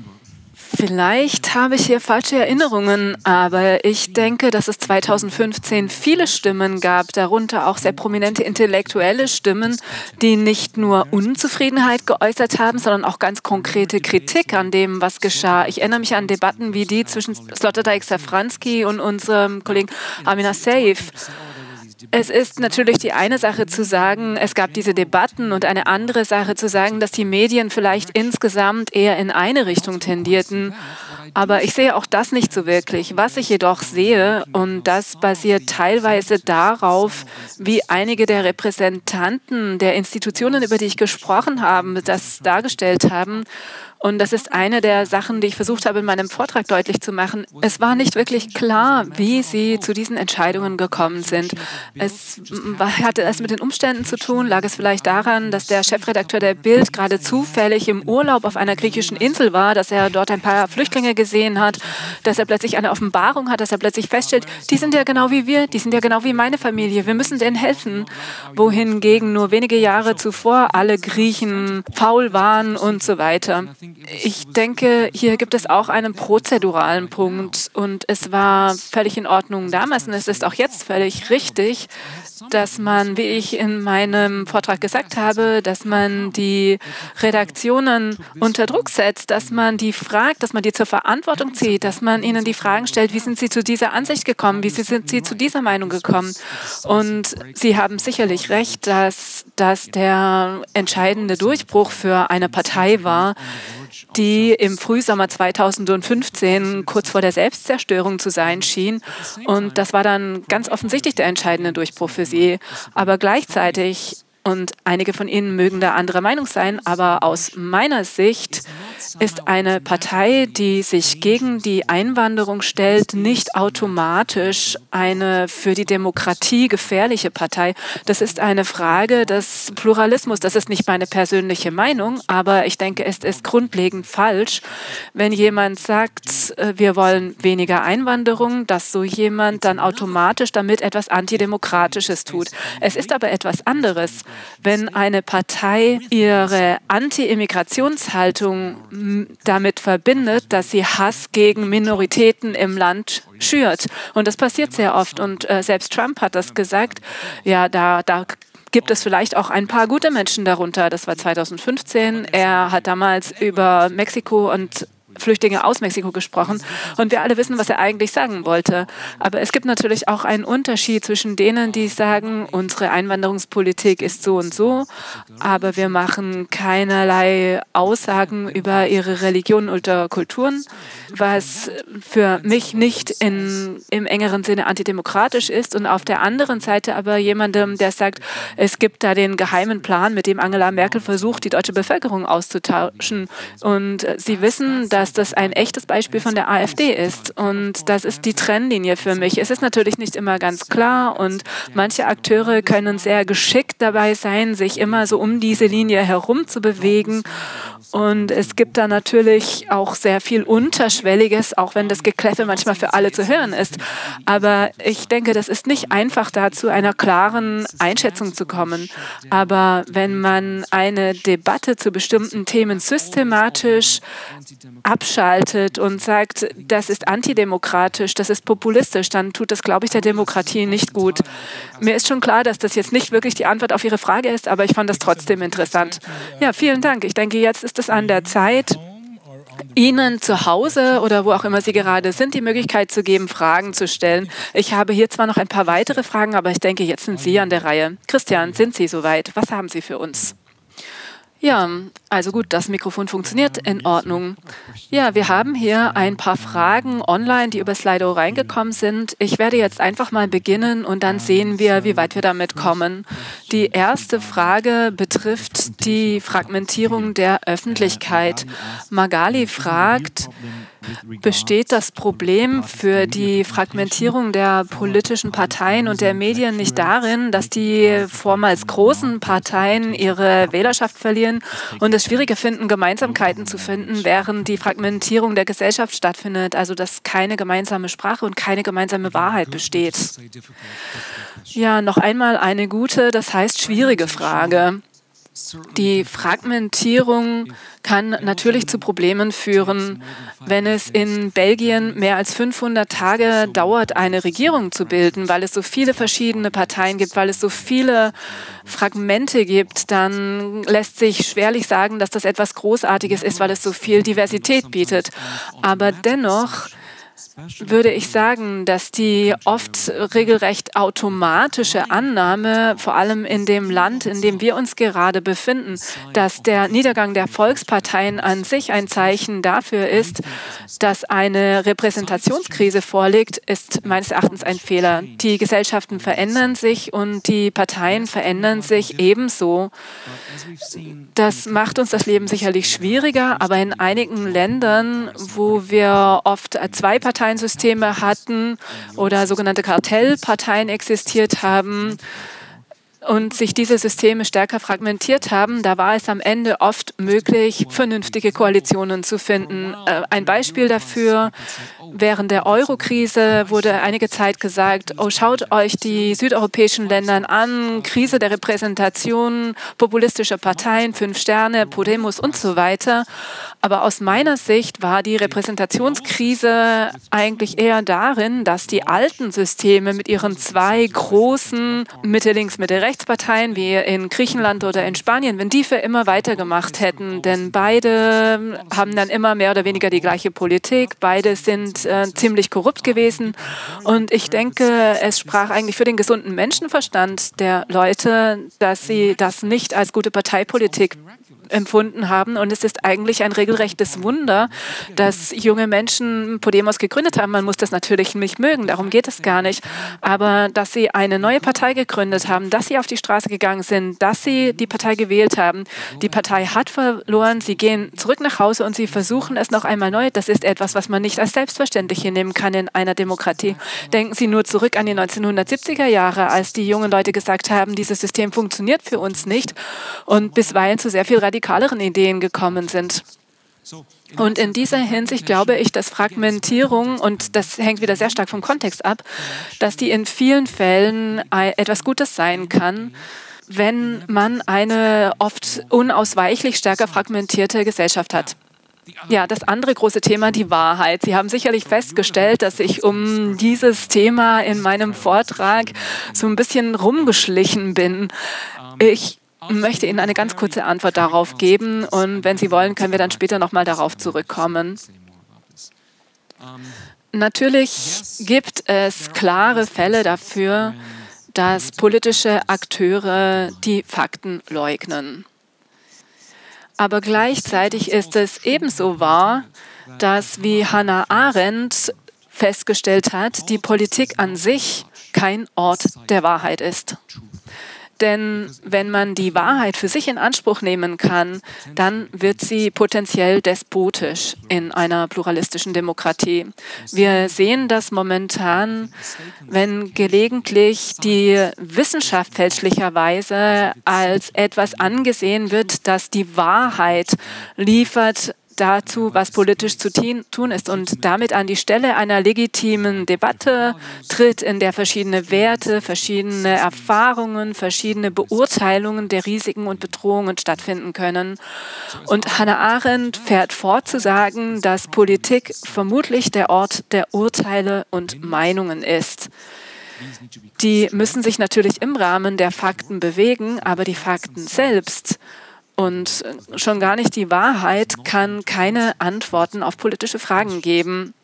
Vielleicht habe ich hier falsche Erinnerungen, aber ich denke, dass es zweitausendfünfzehn viele Stimmen gab, darunter auch sehr prominente intellektuelle Stimmen, die nicht nur Unzufriedenheit geäußert haben, sondern auch ganz konkrete Kritik an dem, was geschah. Ich erinnere mich an Debatten wie die zwischen Sloterdijk Safranski und unserem Kollegen Amina Saif. Es ist natürlich die eine Sache zu sagen, es gab diese Debatten und eine andere Sache zu sagen, dass die Medien vielleicht insgesamt eher in eine Richtung tendierten. Aber ich sehe auch das nicht so wirklich. Was ich jedoch sehe, und das basiert teilweise darauf, wie einige der Repräsentanten der Institutionen, über die ich gesprochen habe, das dargestellt haben. Und das ist eine der Sachen, die ich versucht habe, in meinem Vortrag deutlich zu machen. Es war nicht wirklich klar, wie sie zu diesen Entscheidungen gekommen sind. Es hatte es mit den Umständen zu tun. Lag es vielleicht daran, dass der Chefredakteur der Bild gerade zufällig im Urlaub auf einer griechischen Insel war, dass er dort ein paar Flüchtlinge gesehen hat, dass er plötzlich eine Offenbarung hat, dass er plötzlich feststellt, die sind ja genau wie wir, die sind ja genau wie meine Familie, wir müssen denen helfen. Wohingegen nur wenige Jahre zuvor alle Griechen faul waren und so weiter. Ich denke, hier gibt es auch einen prozeduralen Punkt und es war völlig in Ordnung damals und es ist auch jetzt völlig richtig, dass man, wie ich in meinem Vortrag gesagt habe, dass man die Redaktionen unter Druck setzt, dass man die fragt, dass man die zur Verantwortung zieht, dass man ihnen die Fragen stellt, wie sind sie zu dieser Ansicht gekommen, wie sind sie zu dieser Meinung gekommen. Und Sie haben sicherlich recht, dass das der entscheidende Durchbruch für eine Partei war, die im Frühsommer zweitausendfünfzehn kurz vor der Selbstzerstörung zu sein schien. Und das war dann ganz offensichtlich der entscheidende Durchbruch für sie. Aber gleichzeitig, und einige von Ihnen mögen da anderer Meinung sein, aber aus meiner Sicht ist eine Partei, die sich gegen die Einwanderung stellt, nicht automatisch eine für die Demokratie gefährliche Partei. Das ist eine Frage des Pluralismus. Das ist nicht meine persönliche Meinung, aber ich denke, es ist grundlegend falsch, wenn jemand sagt, wir wollen weniger Einwanderung, dass so jemand dann automatisch damit etwas Antidemokratisches tut. Es ist aber etwas anderes, wenn eine Partei ihre Anti-Immigrationshaltung damit verbindet, dass sie Hass gegen Minoritäten im Land schürt. Und das passiert sehr oft. Und äh, selbst Trump hat das gesagt. Ja, da, da gibt es vielleicht auch ein paar gute Menschen darunter. Das war zweitausendfünfzehn. Er hat damals über Mexiko und Flüchtlinge aus Mexiko gesprochen. Und wir alle wissen, was er eigentlich sagen wollte. Aber es gibt natürlich auch einen Unterschied zwischen denen, die sagen, unsere Einwanderungspolitik ist so und so, aber wir machen keinerlei Aussagen über ihre Religionen oder Kulturen, was für mich nicht in, im engeren Sinne antidemokratisch ist. Und auf der anderen Seite aber jemandem, der sagt, es gibt da den geheimen Plan, mit dem Angela Merkel versucht, die deutsche Bevölkerung auszutauschen. Und Sie wissen, dass dass das ein echtes Beispiel von der AfD ist. Und das ist die Trennlinie für mich. Es ist natürlich nicht immer ganz klar und manche Akteure können sehr geschickt dabei sein, sich immer so um diese Linie herum zu bewegen. Und es gibt da natürlich auch sehr viel Unterschwelliges, auch wenn das Gekläffe manchmal für alle zu hören ist. Aber ich denke, das ist nicht einfach, da zu einer klaren Einschätzung zu kommen. Aber wenn man eine Debatte zu bestimmten Themen systematisch abschaltet und sagt, das ist antidemokratisch, das ist populistisch, dann tut das, glaube ich, der Demokratie nicht gut. Mir ist schon klar, dass das jetzt nicht wirklich die Antwort auf Ihre Frage ist, aber ich fand das trotzdem interessant. Ja, vielen Dank. Ich denke, jetzt ist es an der Zeit, Ihnen zu Hause oder wo auch immer Sie gerade sind, die Möglichkeit zu geben, Fragen zu stellen. Ich habe hier zwar noch ein paar weitere Fragen, aber ich denke, jetzt sind Sie an der Reihe. Christian, sind Sie soweit? Was haben Sie für uns? Ja, also gut, das Mikrofon funktioniert in Ordnung. Ja, wir haben hier ein paar Fragen online, die über Slido reingekommen sind. Ich werde jetzt einfach mal beginnen und dann sehen wir, wie weit wir damit kommen. Die erste Frage betrifft die Fragmentierung der Öffentlichkeit. Magali fragt, besteht das Problem für die Fragmentierung der politischen Parteien und der Medien nicht darin, dass die vormals großen Parteien ihre Wählerschaft verlieren und es schwieriger finden, Gemeinsamkeiten zu finden, während die Fragmentierung der Gesellschaft stattfindet, also dass keine gemeinsame Sprache und keine gemeinsame Wahrheit besteht? Ja, noch einmal eine gute, das heißt schwierige Frage. Die Fragmentierung kann natürlich zu Problemen führen. Wenn es in Belgien mehr als fünfhundert Tage dauert, eine Regierung zu bilden, weil es so viele verschiedene Parteien gibt, weil es so viele Fragmente gibt, dann lässt sich schwerlich sagen, dass das etwas Großartiges ist, weil es so viel Diversität bietet. Aber dennoch würde ich sagen, dass die oft regelrecht automatische Annahme, vor allem in dem Land, in dem wir uns gerade befinden, dass der Niedergang der Volksparteien an sich ein Zeichen dafür ist, dass eine Repräsentationskrise vorliegt, ist meines Erachtens ein Fehler. Die Gesellschaften verändern sich und die Parteien verändern sich ebenso. Das macht uns das Leben sicherlich schwieriger, aber in einigen Ländern, wo wir oft zwei Parteien Systeme hatten oder sogenannte Kartellparteien existiert haben und sich diese Systeme stärker fragmentiert haben, da war es am Ende oft möglich, vernünftige Koalitionen zu finden. Ein Beispiel dafür: Während der Euro-Krise wurde einige Zeit gesagt, oh, schaut euch die südeuropäischen Länder an, Krise der Repräsentation, populistische Parteien, Fünf Sterne, Podemos und so weiter. Aber aus meiner Sicht war die Repräsentationskrise eigentlich eher darin, dass die alten Systeme mit ihren zwei großen Mitte-Links-, Mitte-Rechts-Parteien, wie in Griechenland oder in Spanien, wenn die für immer weitergemacht hätten, denn beide haben dann immer mehr oder weniger die gleiche Politik, beide sind äh, ziemlich korrupt gewesen und ich denke, es sprach eigentlich für den gesunden Menschenverstand der Leute, dass sie das nicht als gute Parteipolitik empfunden haben. Und es ist eigentlich ein regelrechtes Wunder, dass junge Menschen Podemos gegründet haben. Man muss das natürlich nicht mögen, darum geht es gar nicht. Aber dass sie eine neue Partei gegründet haben, dass sie auf die Straße gegangen sind, dass sie die Partei gewählt haben. Die Partei hat verloren, sie gehen zurück nach Hause und sie versuchen es noch einmal neu. Das ist etwas, was man nicht als selbstverständlich hinnehmen kann in einer Demokratie. Denken Sie nur zurück an die neunzehnhundertsiebziger Jahre, als die jungen Leute gesagt haben, dieses System funktioniert für uns nicht und bisweilen zu sehr viel radikaleren Ideen gekommen sind. Und in dieser Hinsicht glaube ich, dass Fragmentierung, und das hängt wieder sehr stark vom Kontext ab, dass die in vielen Fällen etwas Gutes sein kann, wenn man eine oft unausweichlich stärker fragmentierte Gesellschaft hat. Ja, das andere große Thema, die Wahrheit. Sie haben sicherlich festgestellt, dass ich um dieses Thema in meinem Vortrag so ein bisschen rumgeschlichen bin. Ich möchte Ihnen eine ganz kurze Antwort darauf geben und wenn Sie wollen, können wir dann später nochmal darauf zurückkommen. Natürlich gibt es klare Fälle dafür, dass politische Akteure die Fakten leugnen. Aber gleichzeitig ist es ebenso wahr, dass, wie Hannah Arendt festgestellt hat, die Politik an sich kein Ort der Wahrheit ist. Denn wenn man die Wahrheit für sich in Anspruch nehmen kann, dann wird sie potenziell despotisch in einer pluralistischen Demokratie. Wir sehen das momentan, wenn gelegentlich die Wissenschaft fälschlicherweise als etwas angesehen wird, das die Wahrheit liefert, dazu, was politisch zu tun ist und damit an die Stelle einer legitimen Debatte tritt, in der verschiedene Werte, verschiedene Erfahrungen, verschiedene Beurteilungen der Risiken und Bedrohungen stattfinden können. Und Hannah Arendt fährt fort zu sagen, dass Politik vermutlich der Ort der Urteile und Meinungen ist. Die müssen sich natürlich im Rahmen der Fakten bewegen, aber die Fakten selbst und schon gar nicht die Wahrheit kann keine Antworten auf politische Fragen geben.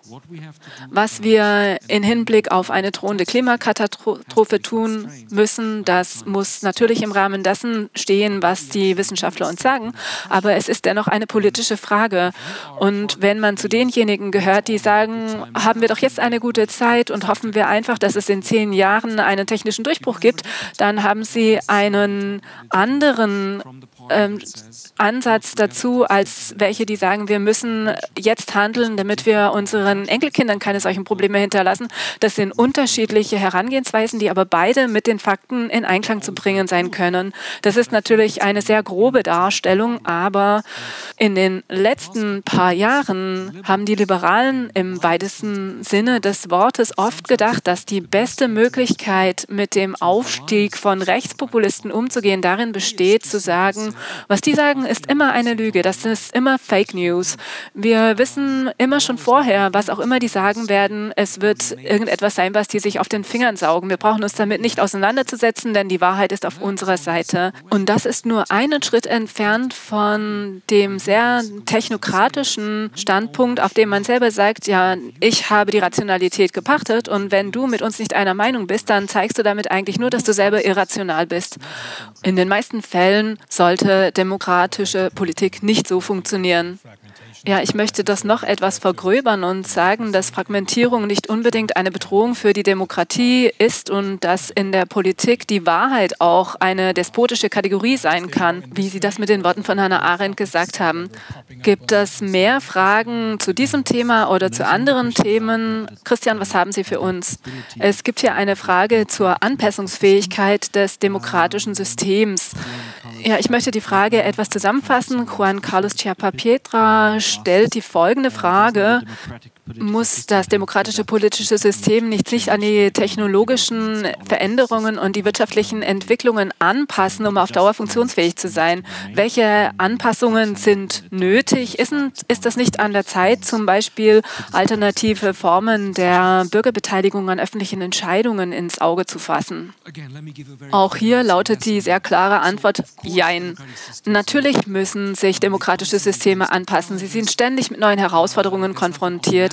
Was wir in Hinblick auf eine drohende Klimakatastrophe tun müssen, das muss natürlich im Rahmen dessen stehen, was die Wissenschaftler uns sagen. Aber es ist dennoch eine politische Frage. Und wenn man zu denjenigen gehört, die sagen, haben wir doch jetzt eine gute Zeit und hoffen wir einfach, dass es in zehn Jahren einen technischen Durchbruch gibt, dann haben sie einen anderen Ähm, Ansatz dazu, als welche, die sagen, wir müssen jetzt handeln, damit wir unseren Enkelkindern keine solchen Probleme hinterlassen. Das sind unterschiedliche Herangehensweisen, die aber beide mit den Fakten in Einklang zu bringen sein können. Das ist natürlich eine sehr grobe Darstellung, aber in den letzten paar Jahren haben die Liberalen im weitesten Sinne des Wortes oft gedacht, dass die beste Möglichkeit, mit dem Aufstieg von Rechtspopulisten umzugehen, darin besteht, zu sagen, was die sagen, ist immer eine Lüge. Das ist immer Fake News. Wir wissen immer schon vorher, was auch immer die sagen werden, es wird irgendetwas sein, was die sich auf den Fingern saugen. Wir brauchen uns damit nicht auseinanderzusetzen, denn die Wahrheit ist auf unserer Seite. Und das ist nur einen Schritt entfernt von dem sehr technokratischen Standpunkt, auf dem man selber sagt, ja, ich habe die Rationalität gepachtet und wenn du mit uns nicht einer Meinung bist, dann zeigst du damit eigentlich nur, dass du selber irrational bist. In den meisten Fällen sollte demokratische Politik nicht so funktionieren. Ja, ich möchte das noch etwas vergröbern und sagen, dass Fragmentierung nicht unbedingt eine Bedrohung für die Demokratie ist und dass in der Politik die Wahrheit auch eine despotische Kategorie sein kann, wie Sie das mit den Worten von Hannah Arendt gesagt haben. Gibt es mehr Fragen zu diesem Thema oder zu anderen Themen? Christian, was haben Sie für uns? Es gibt hier eine Frage zur Anpassungsfähigkeit des demokratischen Systems. Ja, ich möchte die Frage etwas zusammenfassen. Juan Carlos Chiappa-Pietra stellt die folgende Frage: Muss das demokratische politische System nicht sich an die technologischen Veränderungen und die wirtschaftlichen Entwicklungen anpassen, um auf Dauer funktionsfähig zu sein? Welche Anpassungen sind nötig? Ist, ist das nicht an der Zeit, zum Beispiel alternative Formen der Bürgerbeteiligung an öffentlichen Entscheidungen ins Auge zu fassen? Auch hier lautet die sehr klare Antwort: Jein. Natürlich müssen sich demokratische Systeme anpassen. Sie sind ständig mit neuen Herausforderungen konfrontiert.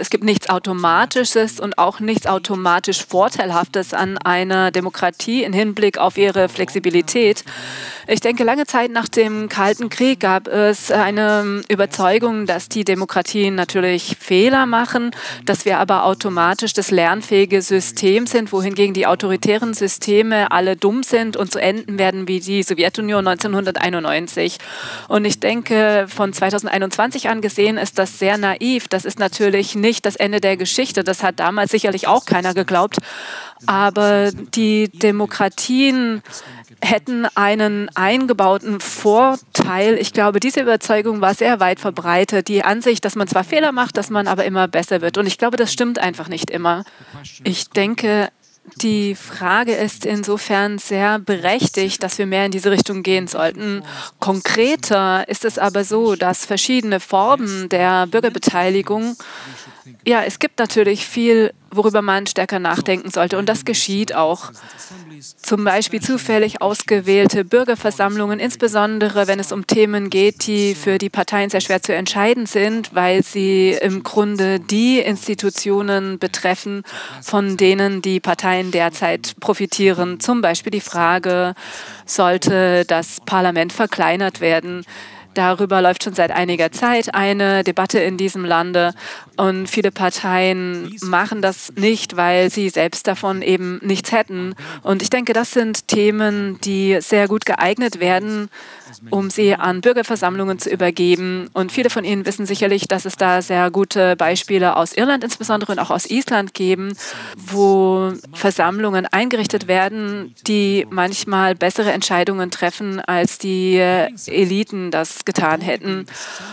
Es gibt nichts Automatisches und auch nichts automatisch Vorteilhaftes an einer Demokratie im Hinblick auf ihre Flexibilität. Ich denke, lange Zeit nach dem Kalten Krieg gab es eine Überzeugung, dass die Demokratien natürlich Fehler machen, dass wir aber automatisch das lernfähige System sind, wohingegen die autoritären Systeme alle dumm sind und so enden werden wie die Sowjetunion neunzehnhunderteinundneunzig. Und ich denke, von zweitausendeinundzwanzig an gesehen ist das sehr naiv. Das ist natürlich nicht das Ende der Geschichte. Das hat damals sicherlich auch keiner geglaubt. Aber die Demokratien hätten einen eingebauten Vorteil. Ich glaube, diese Überzeugung war sehr weit verbreitet. Die Ansicht, dass man zwar Fehler macht, dass man aber immer besser wird. Und ich glaube, das stimmt einfach nicht immer. Ich denke, die Frage ist insofern sehr berechtigt, dass wir mehr in diese Richtung gehen sollten. Konkreter ist es aber so, dass verschiedene Formen der Bürgerbeteiligung, ja, es gibt natürlich viel, worüber man stärker nachdenken sollte, und das geschieht auch. Zum Beispiel zufällig ausgewählte Bürgerversammlungen, insbesondere wenn es um Themen geht, die für die Parteien sehr schwer zu entscheiden sind, weil sie im Grunde die Institutionen betreffen, von denen die Parteien derzeit profitieren. Zum Beispiel die Frage, sollte das Parlament verkleinert werden? Darüber läuft schon seit einiger Zeit eine Debatte in diesem Lande, und viele Parteien machen das nicht, weil sie selbst davon eben nichts hätten. Und ich denke, das sind Themen, die sehr gut geeignet werden, um sie an Bürgerversammlungen zu übergeben. Und viele von Ihnen wissen sicherlich, dass es da sehr gute Beispiele aus Irland insbesondere und auch aus Island geben, wo Versammlungen eingerichtet werden, die manchmal bessere Entscheidungen treffen, als die Eliten das getan hätten.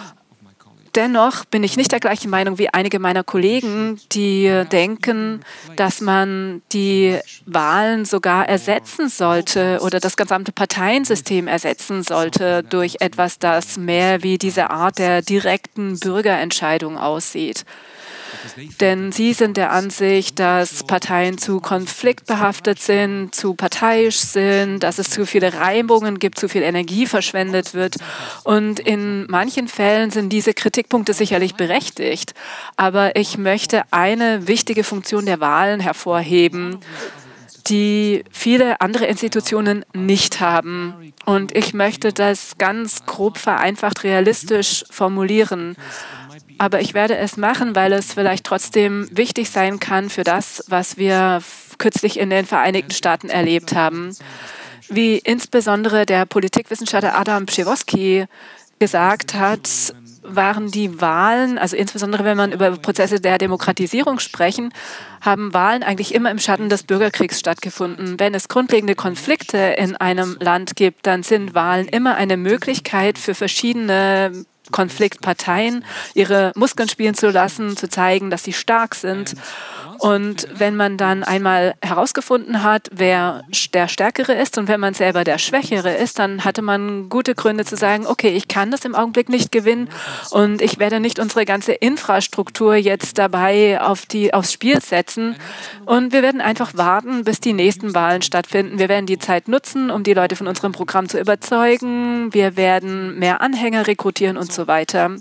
Dennoch bin ich nicht der gleichen Meinung wie einige meiner Kollegen, die denken, dass man die Wahlen sogar ersetzen sollte oder das gesamte Parteiensystem ersetzen sollte durch etwas, das mehr wie diese Art der direkten Bürgerentscheidung aussieht. Denn sie sind der Ansicht, dass Parteien zu konfliktbehaftet sind, zu parteiisch sind, dass es zu viele Reibungen gibt, zu viel Energie verschwendet wird. Und in manchen Fällen sind diese Kritikpunkte sicherlich berechtigt. Aber ich möchte eine wichtige Funktion der Wahlen hervorheben, die viele andere Institutionen nicht haben. Und ich möchte das ganz grob vereinfacht realistisch formulieren. Aber ich werde es machen, weil es vielleicht trotzdem wichtig sein kann für das, was wir kürzlich in den Vereinigten Staaten erlebt haben. Wie insbesondere der Politikwissenschaftler Adam Pschiwowski gesagt hat, waren die Wahlen, also insbesondere wenn man über Prozesse der Demokratisierung sprechen, haben Wahlen eigentlich immer im Schatten des Bürgerkriegs stattgefunden. Wenn es grundlegende Konflikte in einem Land gibt, dann sind Wahlen immer eine Möglichkeit für verschiedene Konfliktparteien, ihre Muskeln spielen zu lassen, zu zeigen, dass sie stark sind. Und wenn man dann einmal herausgefunden hat, wer der Stärkere ist und wenn man selber der Schwächere ist, dann hatte man gute Gründe zu sagen, okay, ich kann das im Augenblick nicht gewinnen und ich werde nicht unsere ganze Infrastruktur jetzt dabei auf die, aufs Spiel setzen. Und wir werden einfach warten, bis die nächsten Wahlen stattfinden. Wir werden die Zeit nutzen, um die Leute von unserem Programm zu überzeugen. Wir werden mehr Anhänger rekrutieren und so weiter.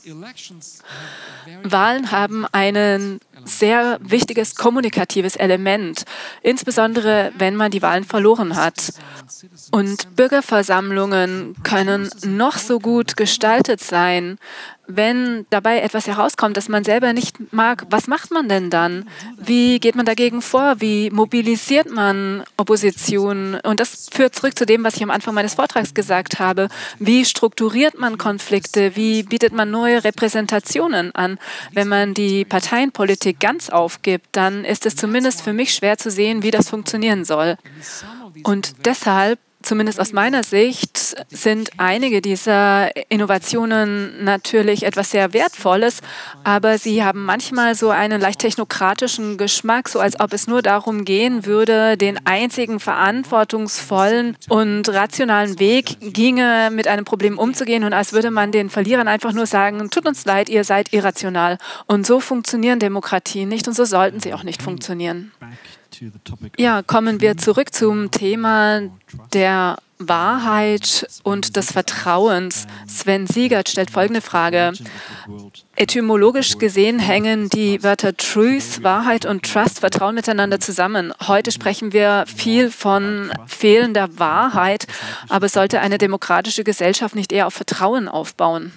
Wahlen haben ein sehr wichtiges kommunikatives Element, insbesondere wenn man die Wahlen verloren hat. Und Bürgerversammlungen können noch so gut gestaltet sein. Wenn dabei etwas herauskommt, das man selber nicht mag, was macht man denn dann? Wie geht man dagegen vor? Wie mobilisiert man Opposition? Und das führt zurück zu dem, was ich am Anfang meines Vortrags gesagt habe. Wie strukturiert man Konflikte? Wie bietet man neue Repräsentationen an? Wenn man die Parteienpolitik ganz aufgibt, dann ist es zumindest für mich schwer zu sehen, wie das funktionieren soll. Und deshalb, zumindest aus meiner Sicht, sind einige dieser Innovationen natürlich etwas sehr Wertvolles, aber sie haben manchmal so einen leicht technokratischen Geschmack, so als ob es nur darum gehen würde, den einzigen verantwortungsvollen und rationalen Weg ginge, mit einem Problem umzugehen, und als würde man den Verlierern einfach nur sagen, tut uns leid, ihr seid irrational. Und so funktionieren Demokratien nicht und so sollten sie auch nicht funktionieren. Ja, kommen wir zurück zum Thema der Wahrheit und des Vertrauens. Sven Siegert stellt folgende Frage. Etymologisch gesehen hängen die Wörter Truth, Wahrheit und Trust, Vertrauen miteinander zusammen. Heute sprechen wir viel von fehlender Wahrheit, aber sollte eine demokratische Gesellschaft nicht eher auf Vertrauen aufbauen?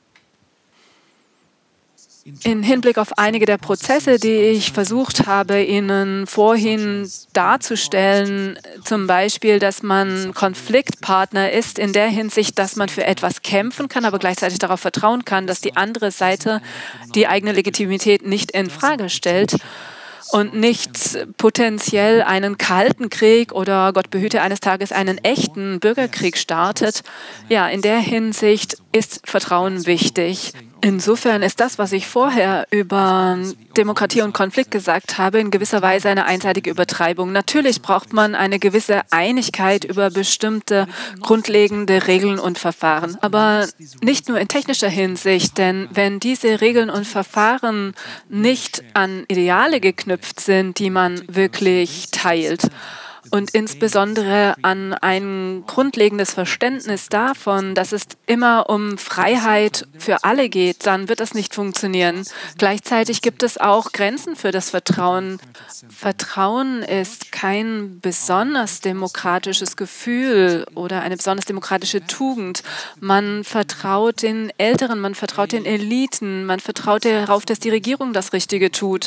In Hinblick auf einige der Prozesse, die ich versucht habe, Ihnen vorhin darzustellen, zum Beispiel, dass man Konfliktpartner ist in der Hinsicht, dass man für etwas kämpfen kann, aber gleichzeitig darauf vertrauen kann, dass die andere Seite die eigene Legitimität nicht in Frage stellt und nicht potenziell einen kalten Krieg oder Gott behüte eines Tages einen echten Bürgerkrieg startet. Ja, in der Hinsicht ist Vertrauen wichtig. Insofern ist das, was ich vorher über Demokratie und Konflikt gesagt habe, in gewisser Weise eine einseitige Übertreibung. Natürlich braucht man eine gewisse Einigkeit über bestimmte grundlegende Regeln und Verfahren, aber nicht nur in technischer Hinsicht, denn wenn diese Regeln und Verfahren nicht an Ideale geknüpft sind, die man wirklich teilt, und insbesondere an ein grundlegendes Verständnis davon, dass es immer um Freiheit für alle geht, dann wird das nicht funktionieren. Gleichzeitig gibt es auch Grenzen für das Vertrauen. Vertrauen ist kein besonders demokratisches Gefühl oder eine besonders demokratische Tugend. Man vertraut den Älteren, man vertraut den Eliten, man vertraut darauf, dass die Regierung das Richtige tut.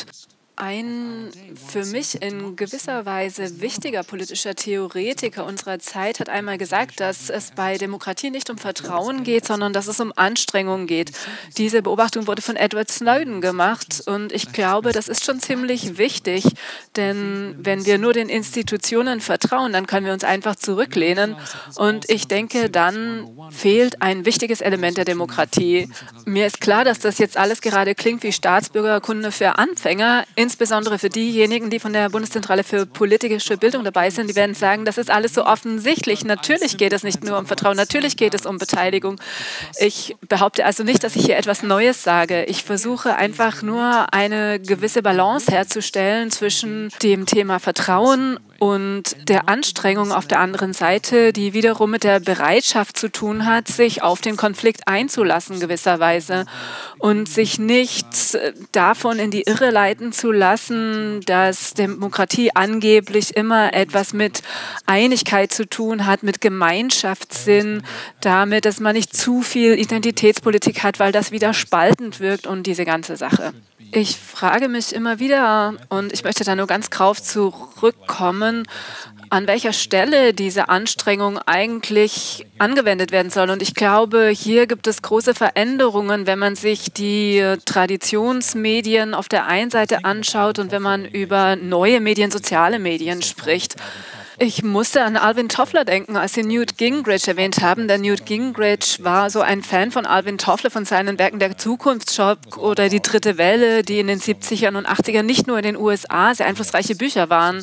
Ein für mich in gewisser Weise wichtiger politischer Theoretiker unserer Zeit hat einmal gesagt, dass es bei Demokratie nicht um Vertrauen geht, sondern dass es um Anstrengung geht. Diese Beobachtung wurde von Edward Snowden gemacht und ich glaube, das ist schon ziemlich wichtig, denn wenn wir nur den Institutionen vertrauen, dann können wir uns einfach zurücklehnen und ich denke, dann fehlt ein wichtiges Element der Demokratie. Mir ist klar, dass das jetzt alles gerade klingt wie Staatsbürgerkunde für Anfänger, insbesondere für diejenigen, die von der Bundeszentrale für politische Bildung dabei sind, die werden sagen, das ist alles so offensichtlich. Natürlich geht es nicht nur um Vertrauen, natürlich geht es um Beteiligung. Ich behaupte also nicht, dass ich hier etwas Neues sage. Ich versuche einfach nur eine gewisse Balance herzustellen zwischen dem Thema Vertrauen und der Anstrengung auf der anderen Seite, die wiederum mit der Bereitschaft zu tun hat, sich auf den Konflikt einzulassen gewisserweise und sich nicht davon in die Irre leiten zu lassen, dass Demokratie angeblich immer etwas mit Einigkeit zu tun hat, mit Gemeinschaftssinn, damit, dass man nicht zu viel Identitätspolitik hat, weil das wieder spaltend wirkt und diese ganze Sache. Ich frage mich immer wieder, und ich möchte da nur ganz drauf zurückkommen, an welcher Stelle diese Anstrengung eigentlich angewendet werden soll. Und ich glaube, hier gibt es große Veränderungen, wenn man sich die Traditionsmedien auf der einen Seite anschaut und wenn man über neue Medien, soziale Medien spricht. Ich musste an Alvin Toffler denken, als Sie Newt Gingrich erwähnt haben. Der Newt Gingrich war so ein Fan von Alvin Toffler, von seinen Werken Der Zukunftsschock oder Die dritte Welle, die in den siebzigern und achtzigern nicht nur in den U S A sehr einflussreiche Bücher waren.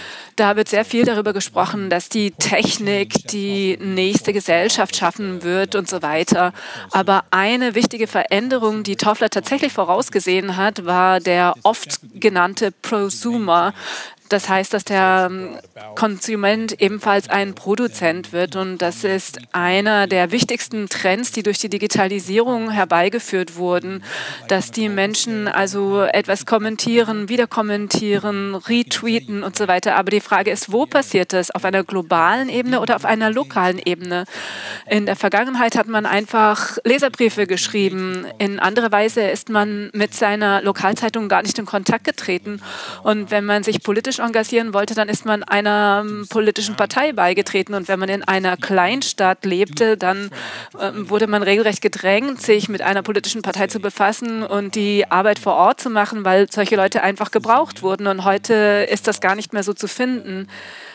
Da wird sehr viel darüber gesprochen, dass die Technik die nächste Gesellschaft schaffen wird und so weiter. Aber eine wichtige Veränderung, die Toffler tatsächlich vorausgesehen hat, war der oft genannte Prosumer. Das heißt, dass der Konsument ebenfalls ein Produzent wird. Und das ist einer der wichtigsten Trends, die durch die Digitalisierung herbeigeführt wurden, dass die Menschen also etwas kommentieren, wieder kommentieren, retweeten und so weiter. Aber die Frage ist, wo passiert das? Auf einer globalen Ebene oder auf einer lokalen Ebene? In der Vergangenheit hat man einfach Leserbriefe geschrieben. In anderer Weise ist man mit seiner Lokalzeitung gar nicht in Kontakt getreten. Und wenn man sich politisch engagieren wollte, dann ist man einer politischen Partei beigetreten. Und wenn man in einer Kleinstadt lebte, dann äh, wurde man regelrecht gedrängt, sich mit einer politischen Partei zu befassen und die Arbeit vor Ort zu machen, weil solche Leute einfach gebraucht wurden. Und heute ist das gar nicht mehr so zu finden.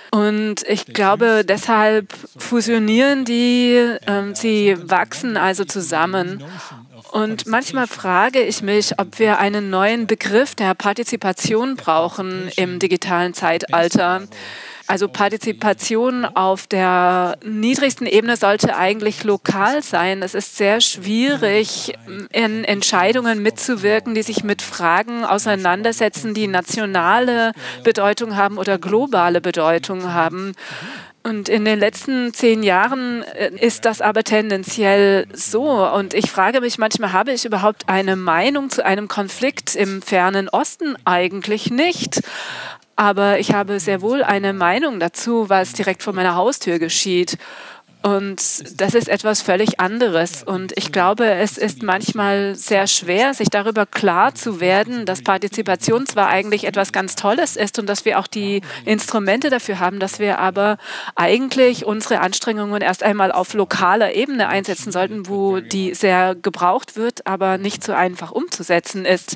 Und ich glaube, deshalb fusionieren die, äh, sie wachsen also zusammen. Und manchmal frage ich mich, ob wir einen neuen Begriff der Partizipation brauchen im digitalen Zeitalter. Also Partizipation auf der niedrigsten Ebene sollte eigentlich lokal sein. Es ist sehr schwierig, in Entscheidungen mitzuwirken, die sich mit Fragen auseinandersetzen, die nationale Bedeutung haben oder globale Bedeutung haben. Und in den letzten zehn Jahren ist das aber tendenziell so. Und ich frage mich manchmal, habe ich überhaupt eine Meinung zu einem Konflikt im fernen Osten? Eigentlich nicht. Aber ich habe sehr wohl eine Meinung dazu, was direkt vor meiner Haustür geschieht. Und das ist etwas völlig anderes. Und ich glaube, es ist manchmal sehr schwer, sich darüber klar zu werden, dass Partizipation zwar eigentlich etwas ganz Tolles ist und dass wir auch die Instrumente dafür haben, dass wir aber eigentlich unsere Anstrengungen erst einmal auf lokaler Ebene einsetzen sollten, wo die sehr gebraucht wird, aber nicht so einfach umzusetzen ist.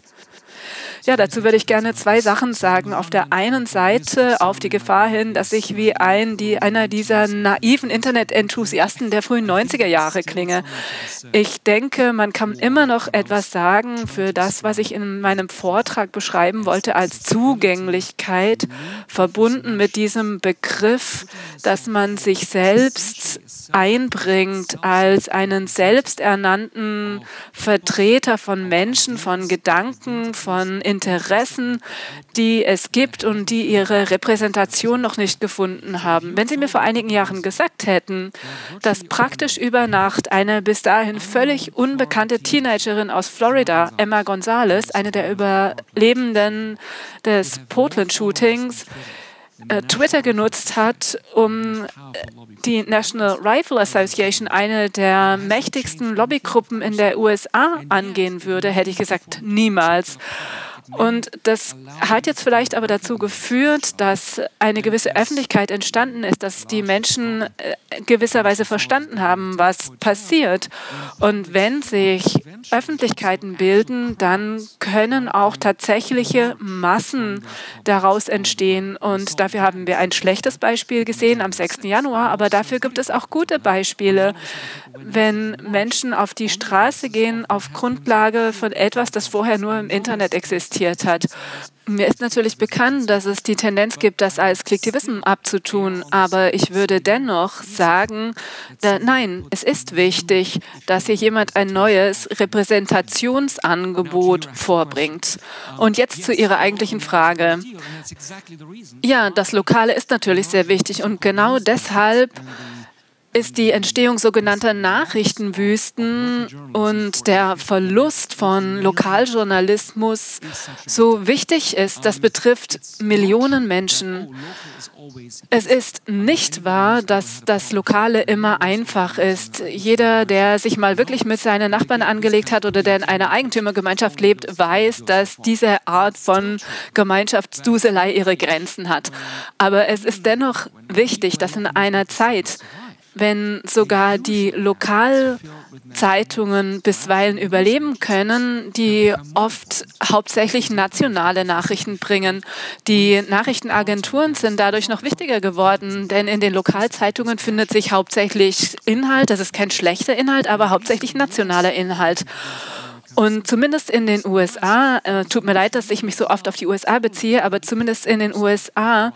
Ja, dazu würde ich gerne zwei Sachen sagen. Auf der einen Seite auf die Gefahr hin, dass ich wie ein, die, einer dieser naiven Internet-Enthusiasten der frühen neunziger Jahre klinge. Ich denke, man kann immer noch etwas sagen für das, was ich in meinem Vortrag beschreiben wollte als Zugänglichkeit, verbunden mit diesem Begriff, dass man sich selbst einbringt als einen selbsternannten Vertreter von Menschen, von Gedanken, von Interessen, die es gibt und die ihre Repräsentation noch nicht gefunden haben. Wenn Sie mir vor einigen Jahren gesagt hätten, dass praktisch über Nacht eine bis dahin völlig unbekannte Teenagerin aus Florida, Emma Gonzalez, eine der Überlebenden des Portland-Shootings, Twitter genutzt hat, um die National Rifle Association, eine der mächtigsten Lobbygruppen in der U S A, angehen würde, hätte ich gesagt, niemals. Und das hat jetzt vielleicht aber dazu geführt, dass eine gewisse Öffentlichkeit entstanden ist, dass die Menschen gewisserweise verstanden haben, was passiert. Und wenn sich Öffentlichkeiten bilden, dann können auch tatsächliche Massen daraus entstehen. Und dafür haben wir ein schlechtes Beispiel gesehen am sechsten Januar, aber dafür gibt es auch gute Beispiele, wenn Menschen auf die Straße gehen auf Grundlage von etwas, das vorher nur im Internet existiert hat. Mir ist natürlich bekannt, dass es die Tendenz gibt, das als Klicktivismus abzutun, aber ich würde dennoch sagen, da, nein, es ist wichtig, dass hier jemand ein neues Repräsentationsangebot vorbringt. Und jetzt zu Ihrer eigentlichen Frage. Ja, das Lokale ist natürlich sehr wichtig und genau deshalb ist die Entstehung sogenannter Nachrichtenwüsten und der Verlust von Lokaljournalismus so wichtig ist. Das betrifft Millionen Menschen. Es ist nicht wahr, dass das Lokale immer einfach ist. Jeder, der sich mal wirklich mit seinen Nachbarn angelegt hat oder der in einer Eigentümergemeinschaft lebt, weiß, dass diese Art von Gemeinschaftsduselei ihre Grenzen hat. Aber es ist dennoch wichtig, dass in einer Zeit, wenn sogar die Lokalzeitungen bisweilen überleben können, die oft hauptsächlich nationale Nachrichten bringen. Die Nachrichtenagenturen sind dadurch noch wichtiger geworden, denn in den Lokalzeitungen findet sich hauptsächlich Inhalt, das ist kein schlechter Inhalt, aber hauptsächlich nationaler Inhalt. Und zumindest in den U S A, äh, tut mir leid, dass ich mich so oft auf die U S A beziehe, aber zumindest in den U S A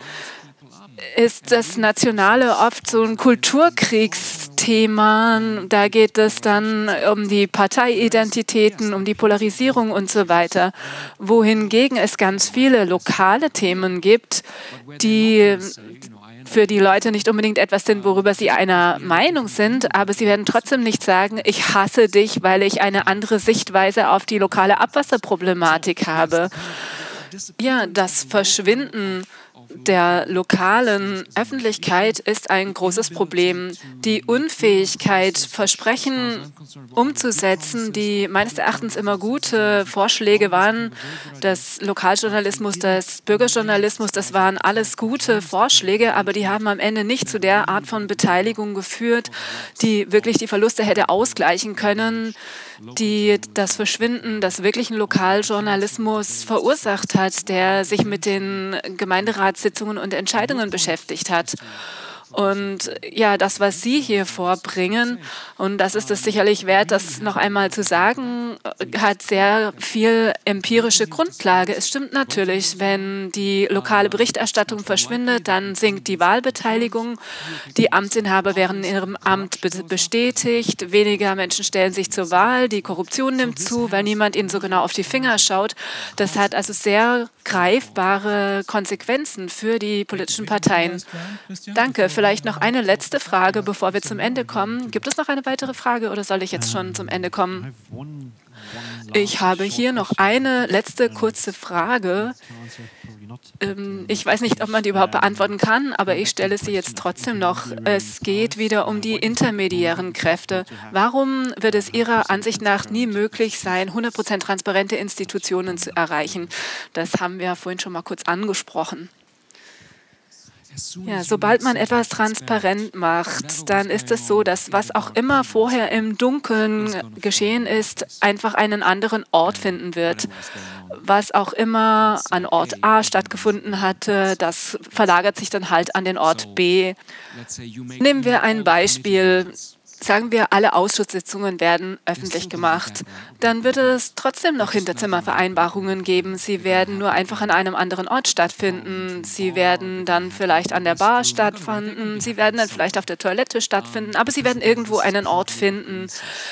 ist das Nationale oft so ein Kulturkriegsthema. Da geht es dann um die Parteiidentitäten, um die Polarisierung und so weiter. Wohingegen es ganz viele lokale Themen gibt, die für die Leute nicht unbedingt etwas sind, worüber sie einer Meinung sind, aber sie werden trotzdem nicht sagen, ich hasse dich, weil ich eine andere Sichtweise auf die lokale Abwasserproblematik habe. Ja, das Verschwinden der lokalen Öffentlichkeit ist ein großes Problem. Die Unfähigkeit, Versprechen umzusetzen, die meines Erachtens immer gute Vorschläge waren, des Lokaljournalismus, des Bürgerjournalismus, das waren alles gute Vorschläge, aber die haben am Ende nicht zu der Art von Beteiligung geführt, die wirklich die Verluste hätte ausgleichen können, die das Verschwinden des wirklichen Lokaljournalismus verursacht hat, der sich mit den Gemeinderatssitzungen und Entscheidungen beschäftigt hat. Und ja, das, was Sie hier vorbringen, und das ist es sicherlich wert, das noch einmal zu sagen, hat sehr viel empirische Grundlage. Es stimmt natürlich, wenn die lokale Berichterstattung verschwindet, dann sinkt die Wahlbeteiligung, die Amtsinhaber werden in ihrem Amt bestätigt, weniger Menschen stellen sich zur Wahl, die Korruption nimmt zu, weil niemand ihnen so genau auf die Finger schaut. Das hat also sehr greifbare Konsequenzen für die politischen Parteien. Danke. Vielleicht noch eine letzte Frage, bevor wir zum Ende kommen. Gibt es noch eine weitere Frage oder soll ich jetzt schon zum Ende kommen? Ich habe hier noch eine letzte kurze Frage. Ähm, ich weiß nicht, ob man die überhaupt beantworten kann, aber ich stelle sie jetzt trotzdem noch. Es geht wieder um die intermediären Kräfte. Warum wird es Ihrer Ansicht nach nie möglich sein, hundert Prozent transparente Institutionen zu erreichen? Das haben wir vorhin schon mal kurz angesprochen. Ja, sobald man etwas transparent macht, dann ist es so, dass was auch immer vorher im Dunkeln geschehen ist, einfach einen anderen Ort finden wird. Was auch immer an Ort A stattgefunden hatte, das verlagert sich dann halt an den Ort B. Nehmen wir ein Beispiel. Sagen wir, alle Ausschusssitzungen werden öffentlich gemacht. Dann wird es trotzdem noch Hinterzimmervereinbarungen geben. Sie werden nur einfach an einem anderen Ort stattfinden. Sie werden dann vielleicht an der Bar stattfinden. Sie werden dann vielleicht auf der Toilette stattfinden. Aber sie werden irgendwo einen Ort finden.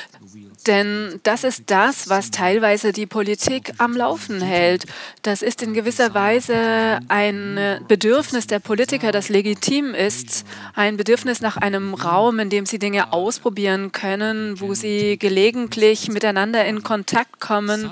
Denn das ist das, was teilweise die Politik am Laufen hält. Das ist in gewisser Weise ein Bedürfnis der Politiker, das legitim ist. Ein Bedürfnis nach einem Raum, in dem sie Dinge ausprobieren können, wo sie gelegentlich miteinander in Kontakt kommen,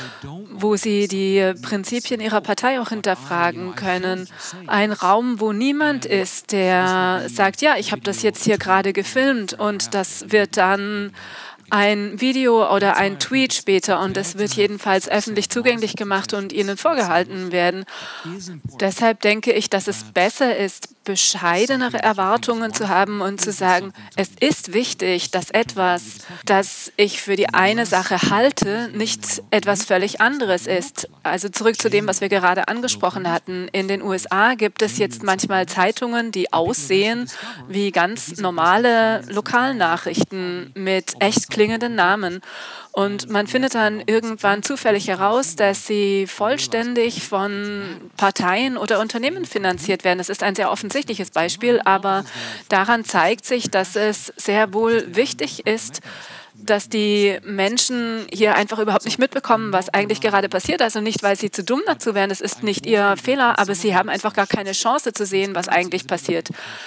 wo sie die Prinzipien ihrer Partei auch hinterfragen können. Ein Raum, wo niemand ist, der sagt, ja, ich habe das jetzt hier gerade gefilmt und das wird dann ein Video oder ein Tweet später und es wird jedenfalls öffentlich zugänglich gemacht und Ihnen vorgehalten werden. Deshalb denke ich, dass es besser ist, bescheidenere Erwartungen zu haben und zu sagen, es ist wichtig, dass etwas, das ich für die eine Sache halte, nicht etwas völlig anderes ist. Also zurück zu dem, was wir gerade angesprochen hatten. In den U S A gibt es jetzt manchmal Zeitungen, die aussehen wie ganz normale Lokalnachrichten mit echt klingenden Namen. Und man findet dann irgendwann zufällig heraus, dass sie vollständig von Parteien oder Unternehmen finanziert werden. Das ist ein sehr offensichtliches Beispiel, aber daran zeigt sich, dass es sehr wohl wichtig ist, dass die Menschen hier einfach überhaupt nicht mitbekommen, was eigentlich gerade passiert. Also nicht, weil sie zu dumm dazu wären, das ist nicht ihr Fehler, aber sie haben einfach gar keine Chance zu sehen, was eigentlich passiert.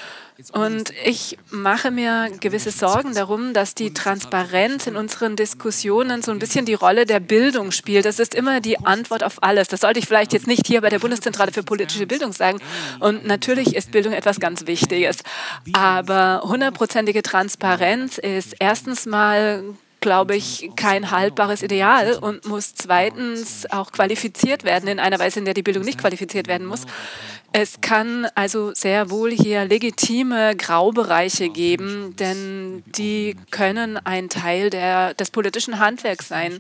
Und ich mache mir gewisse Sorgen darum, dass die Transparenz in unseren Diskussionen so ein bisschen die Rolle der Bildung spielt. Das ist immer die Antwort auf alles. Das sollte ich vielleicht jetzt nicht hier bei der Bundeszentrale für politische Bildung sagen. Und natürlich ist Bildung etwas ganz Wichtiges. Aber hundertprozentige Transparenz ist erstens mal, glaube ich, kein haltbares Ideal und muss zweitens auch qualifiziert werden in einer Weise, in der die Bildung nicht qualifiziert werden muss. Es kann also sehr wohl hier legitime Graubereiche geben, denn die können ein Teil der, des politischen Handwerks sein.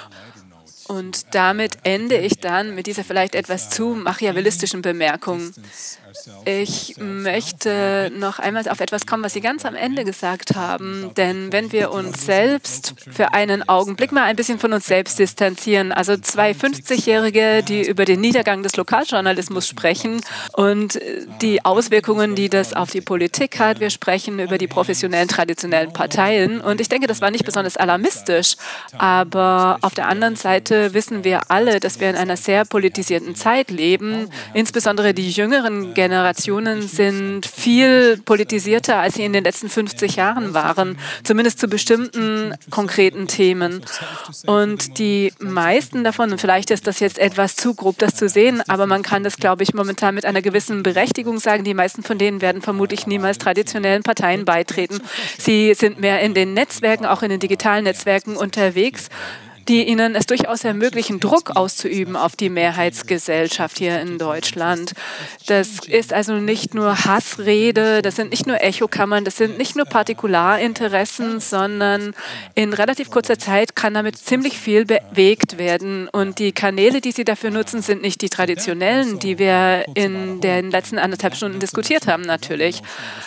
Und damit ende ich dann mit dieser vielleicht etwas zu machiavellistischen Bemerkung. Ich möchte noch einmal auf etwas kommen, was Sie ganz am Ende gesagt haben. Denn wenn wir uns selbst für einen Augenblick mal ein bisschen von uns selbst distanzieren, also zwei fünfzigjährige, die über den Niedergang des Lokaljournalismus sprechen und die Auswirkungen, die das auf die Politik hat. Wir sprechen über die professionellen, traditionellen Parteien. Und ich denke, das war nicht besonders alarmistisch. Aber auf der anderen Seite wissen wir alle, dass wir in einer sehr politisierten Zeit leben. Insbesondere die jüngeren Generationen sind viel politisierter, als sie in den letzten fünfzig Jahren waren, zumindest zu bestimmten konkreten Themen. Und die meisten davon, und vielleicht ist das jetzt etwas zu grob, das zu sehen, aber man kann das, glaube ich, momentan mit einer gewissen Berechtigung sagen, die meisten von denen werden vermutlich niemals traditionellen Parteien beitreten. Sie sind mehr in den Netzwerken, auch in den digitalen Netzwerken unterwegs. die ihnen es durchaus ermöglichen, Druck auszuüben auf die Mehrheitsgesellschaft hier in Deutschland. Das ist also nicht nur Hassrede, das sind nicht nur Echokammern, das sind nicht nur Partikularinteressen, sondern in relativ kurzer Zeit kann damit ziemlich viel bewegt werden. Und die Kanäle, die sie dafür nutzen, sind nicht die traditionellen, die wir in den letzten anderthalb Stunden diskutiert haben, natürlich.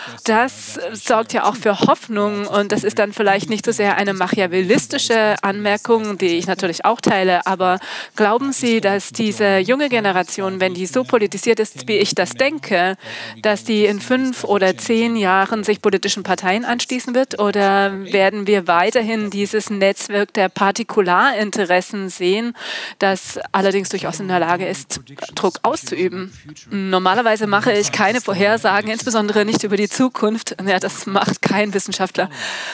Das sorgt ja auch für Hoffnung und das ist dann vielleicht nicht so sehr eine machiavellistische Anmerkung, die ich natürlich auch teile, aber glauben Sie, dass diese junge Generation, wenn die so politisiert ist, wie ich das denke, dass die in fünf oder zehn Jahren sich politischen Parteien anschließen wird oder werden wir weiterhin dieses Netzwerk der Partikularinteressen sehen, das allerdings durchaus in der Lage ist, Druck auszuüben? Normalerweise mache ich keine Vorhersagen, insbesondere nicht über die Zukunft. Ja, das macht kein Wissenschaftler.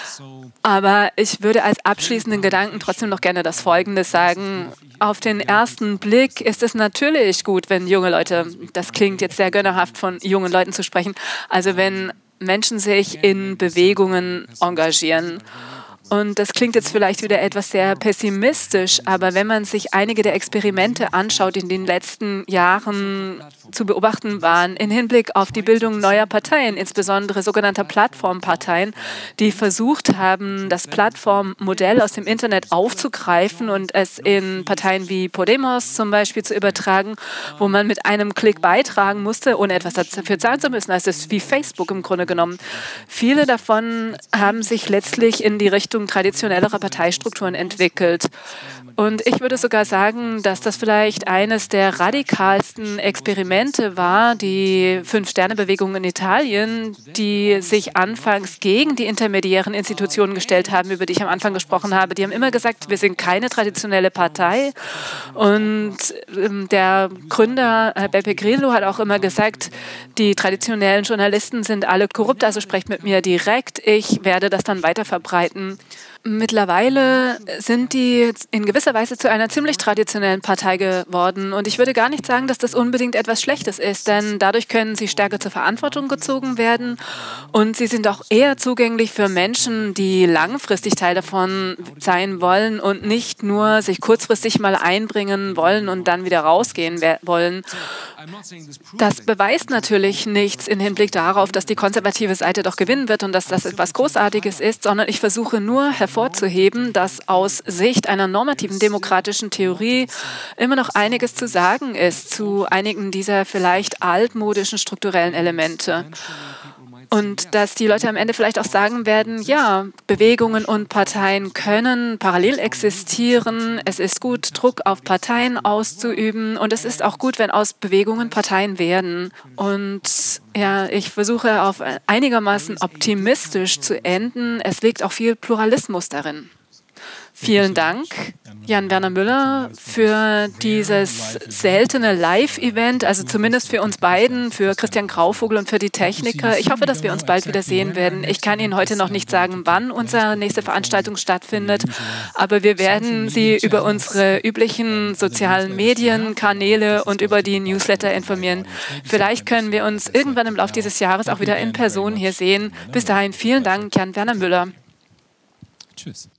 Aber ich würde als abschließenden Gedanken trotzdem noch gerne das Folgende sagen. Auf den ersten Blick ist es natürlich gut, wenn junge Leute, das klingt jetzt sehr gönnerhaft von jungen Leuten zu sprechen, also wenn Menschen sich in Bewegungen engagieren. Und das klingt jetzt vielleicht wieder etwas sehr pessimistisch, aber wenn man sich einige der Experimente anschaut, die in den letzten Jahren zu beobachten waren, im Hinblick auf die Bildung neuer Parteien, insbesondere sogenannter Plattformparteien, die versucht haben, das Plattformmodell aus dem Internet aufzugreifen und es in Parteien wie Podemos zum Beispiel zu übertragen, wo man mit einem Klick beitragen musste, ohne etwas dafür zahlen zu müssen. Also es ist wie Facebook im Grunde genommen. Viele davon haben sich letztlich in die Richtung traditionellerer Parteistrukturen entwickelt. Und ich würde sogar sagen, dass das vielleicht eines der radikalsten Experimente war, die Fünf-Sterne-Bewegung in Italien, die sich anfangs gegen die intermediären Institutionen gestellt haben, über die ich am Anfang gesprochen habe. Die haben immer gesagt, wir sind keine traditionelle Partei. Und ähm, der Gründer äh, Beppe Grillo hat auch immer gesagt, die traditionellen Journalisten sind alle korrupt, also sprecht mit mir direkt. Ich werde das dann weiter verbreiten. Mittlerweile sind die in gewisser Weise zu einer ziemlich traditionellen Partei geworden. Und ich würde gar nicht sagen, dass das unbedingt etwas Schlechtes ist, denn dadurch können sie stärker zur Verantwortung gezogen werden. Und sie sind auch eher zugänglich für Menschen, die langfristig Teil davon sein wollen und nicht nur sich kurzfristig mal einbringen wollen und dann wieder rausgehen wollen. Das beweist natürlich nichts im Hinblick darauf, dass die konservative Seite doch gewinnen wird und dass das etwas Großartiges ist, sondern ich versuche nur hervorzuheben, dass aus Sicht einer normativen demokratischen Theorie immer noch einiges zu sagen ist zu einigen dieser vielleicht altmodischen strukturellen Elemente. Und dass die Leute am Ende vielleicht auch sagen werden, ja, Bewegungen und Parteien können parallel existieren. Es ist gut, Druck auf Parteien auszuüben. Und es ist auch gut, wenn aus Bewegungen Parteien werden. Und ja, ich versuche auf einigermaßen optimistisch zu enden. Es liegt auch viel Pluralismus darin. Vielen Dank, Jan-Werner Müller, für dieses seltene Live-Event, also zumindest für uns beiden, für Christian Grauvogel und für die Techniker. Ich hoffe, dass wir uns bald wieder sehen werden. Ich kann Ihnen heute noch nicht sagen, wann unsere nächste Veranstaltung stattfindet, aber wir werden Sie über unsere üblichen sozialen Medienkanäle und über die Newsletter informieren. Vielleicht können wir uns irgendwann im Laufe dieses Jahres auch wieder in Person hier sehen. Bis dahin vielen Dank, Jan-Werner Müller. Tschüss.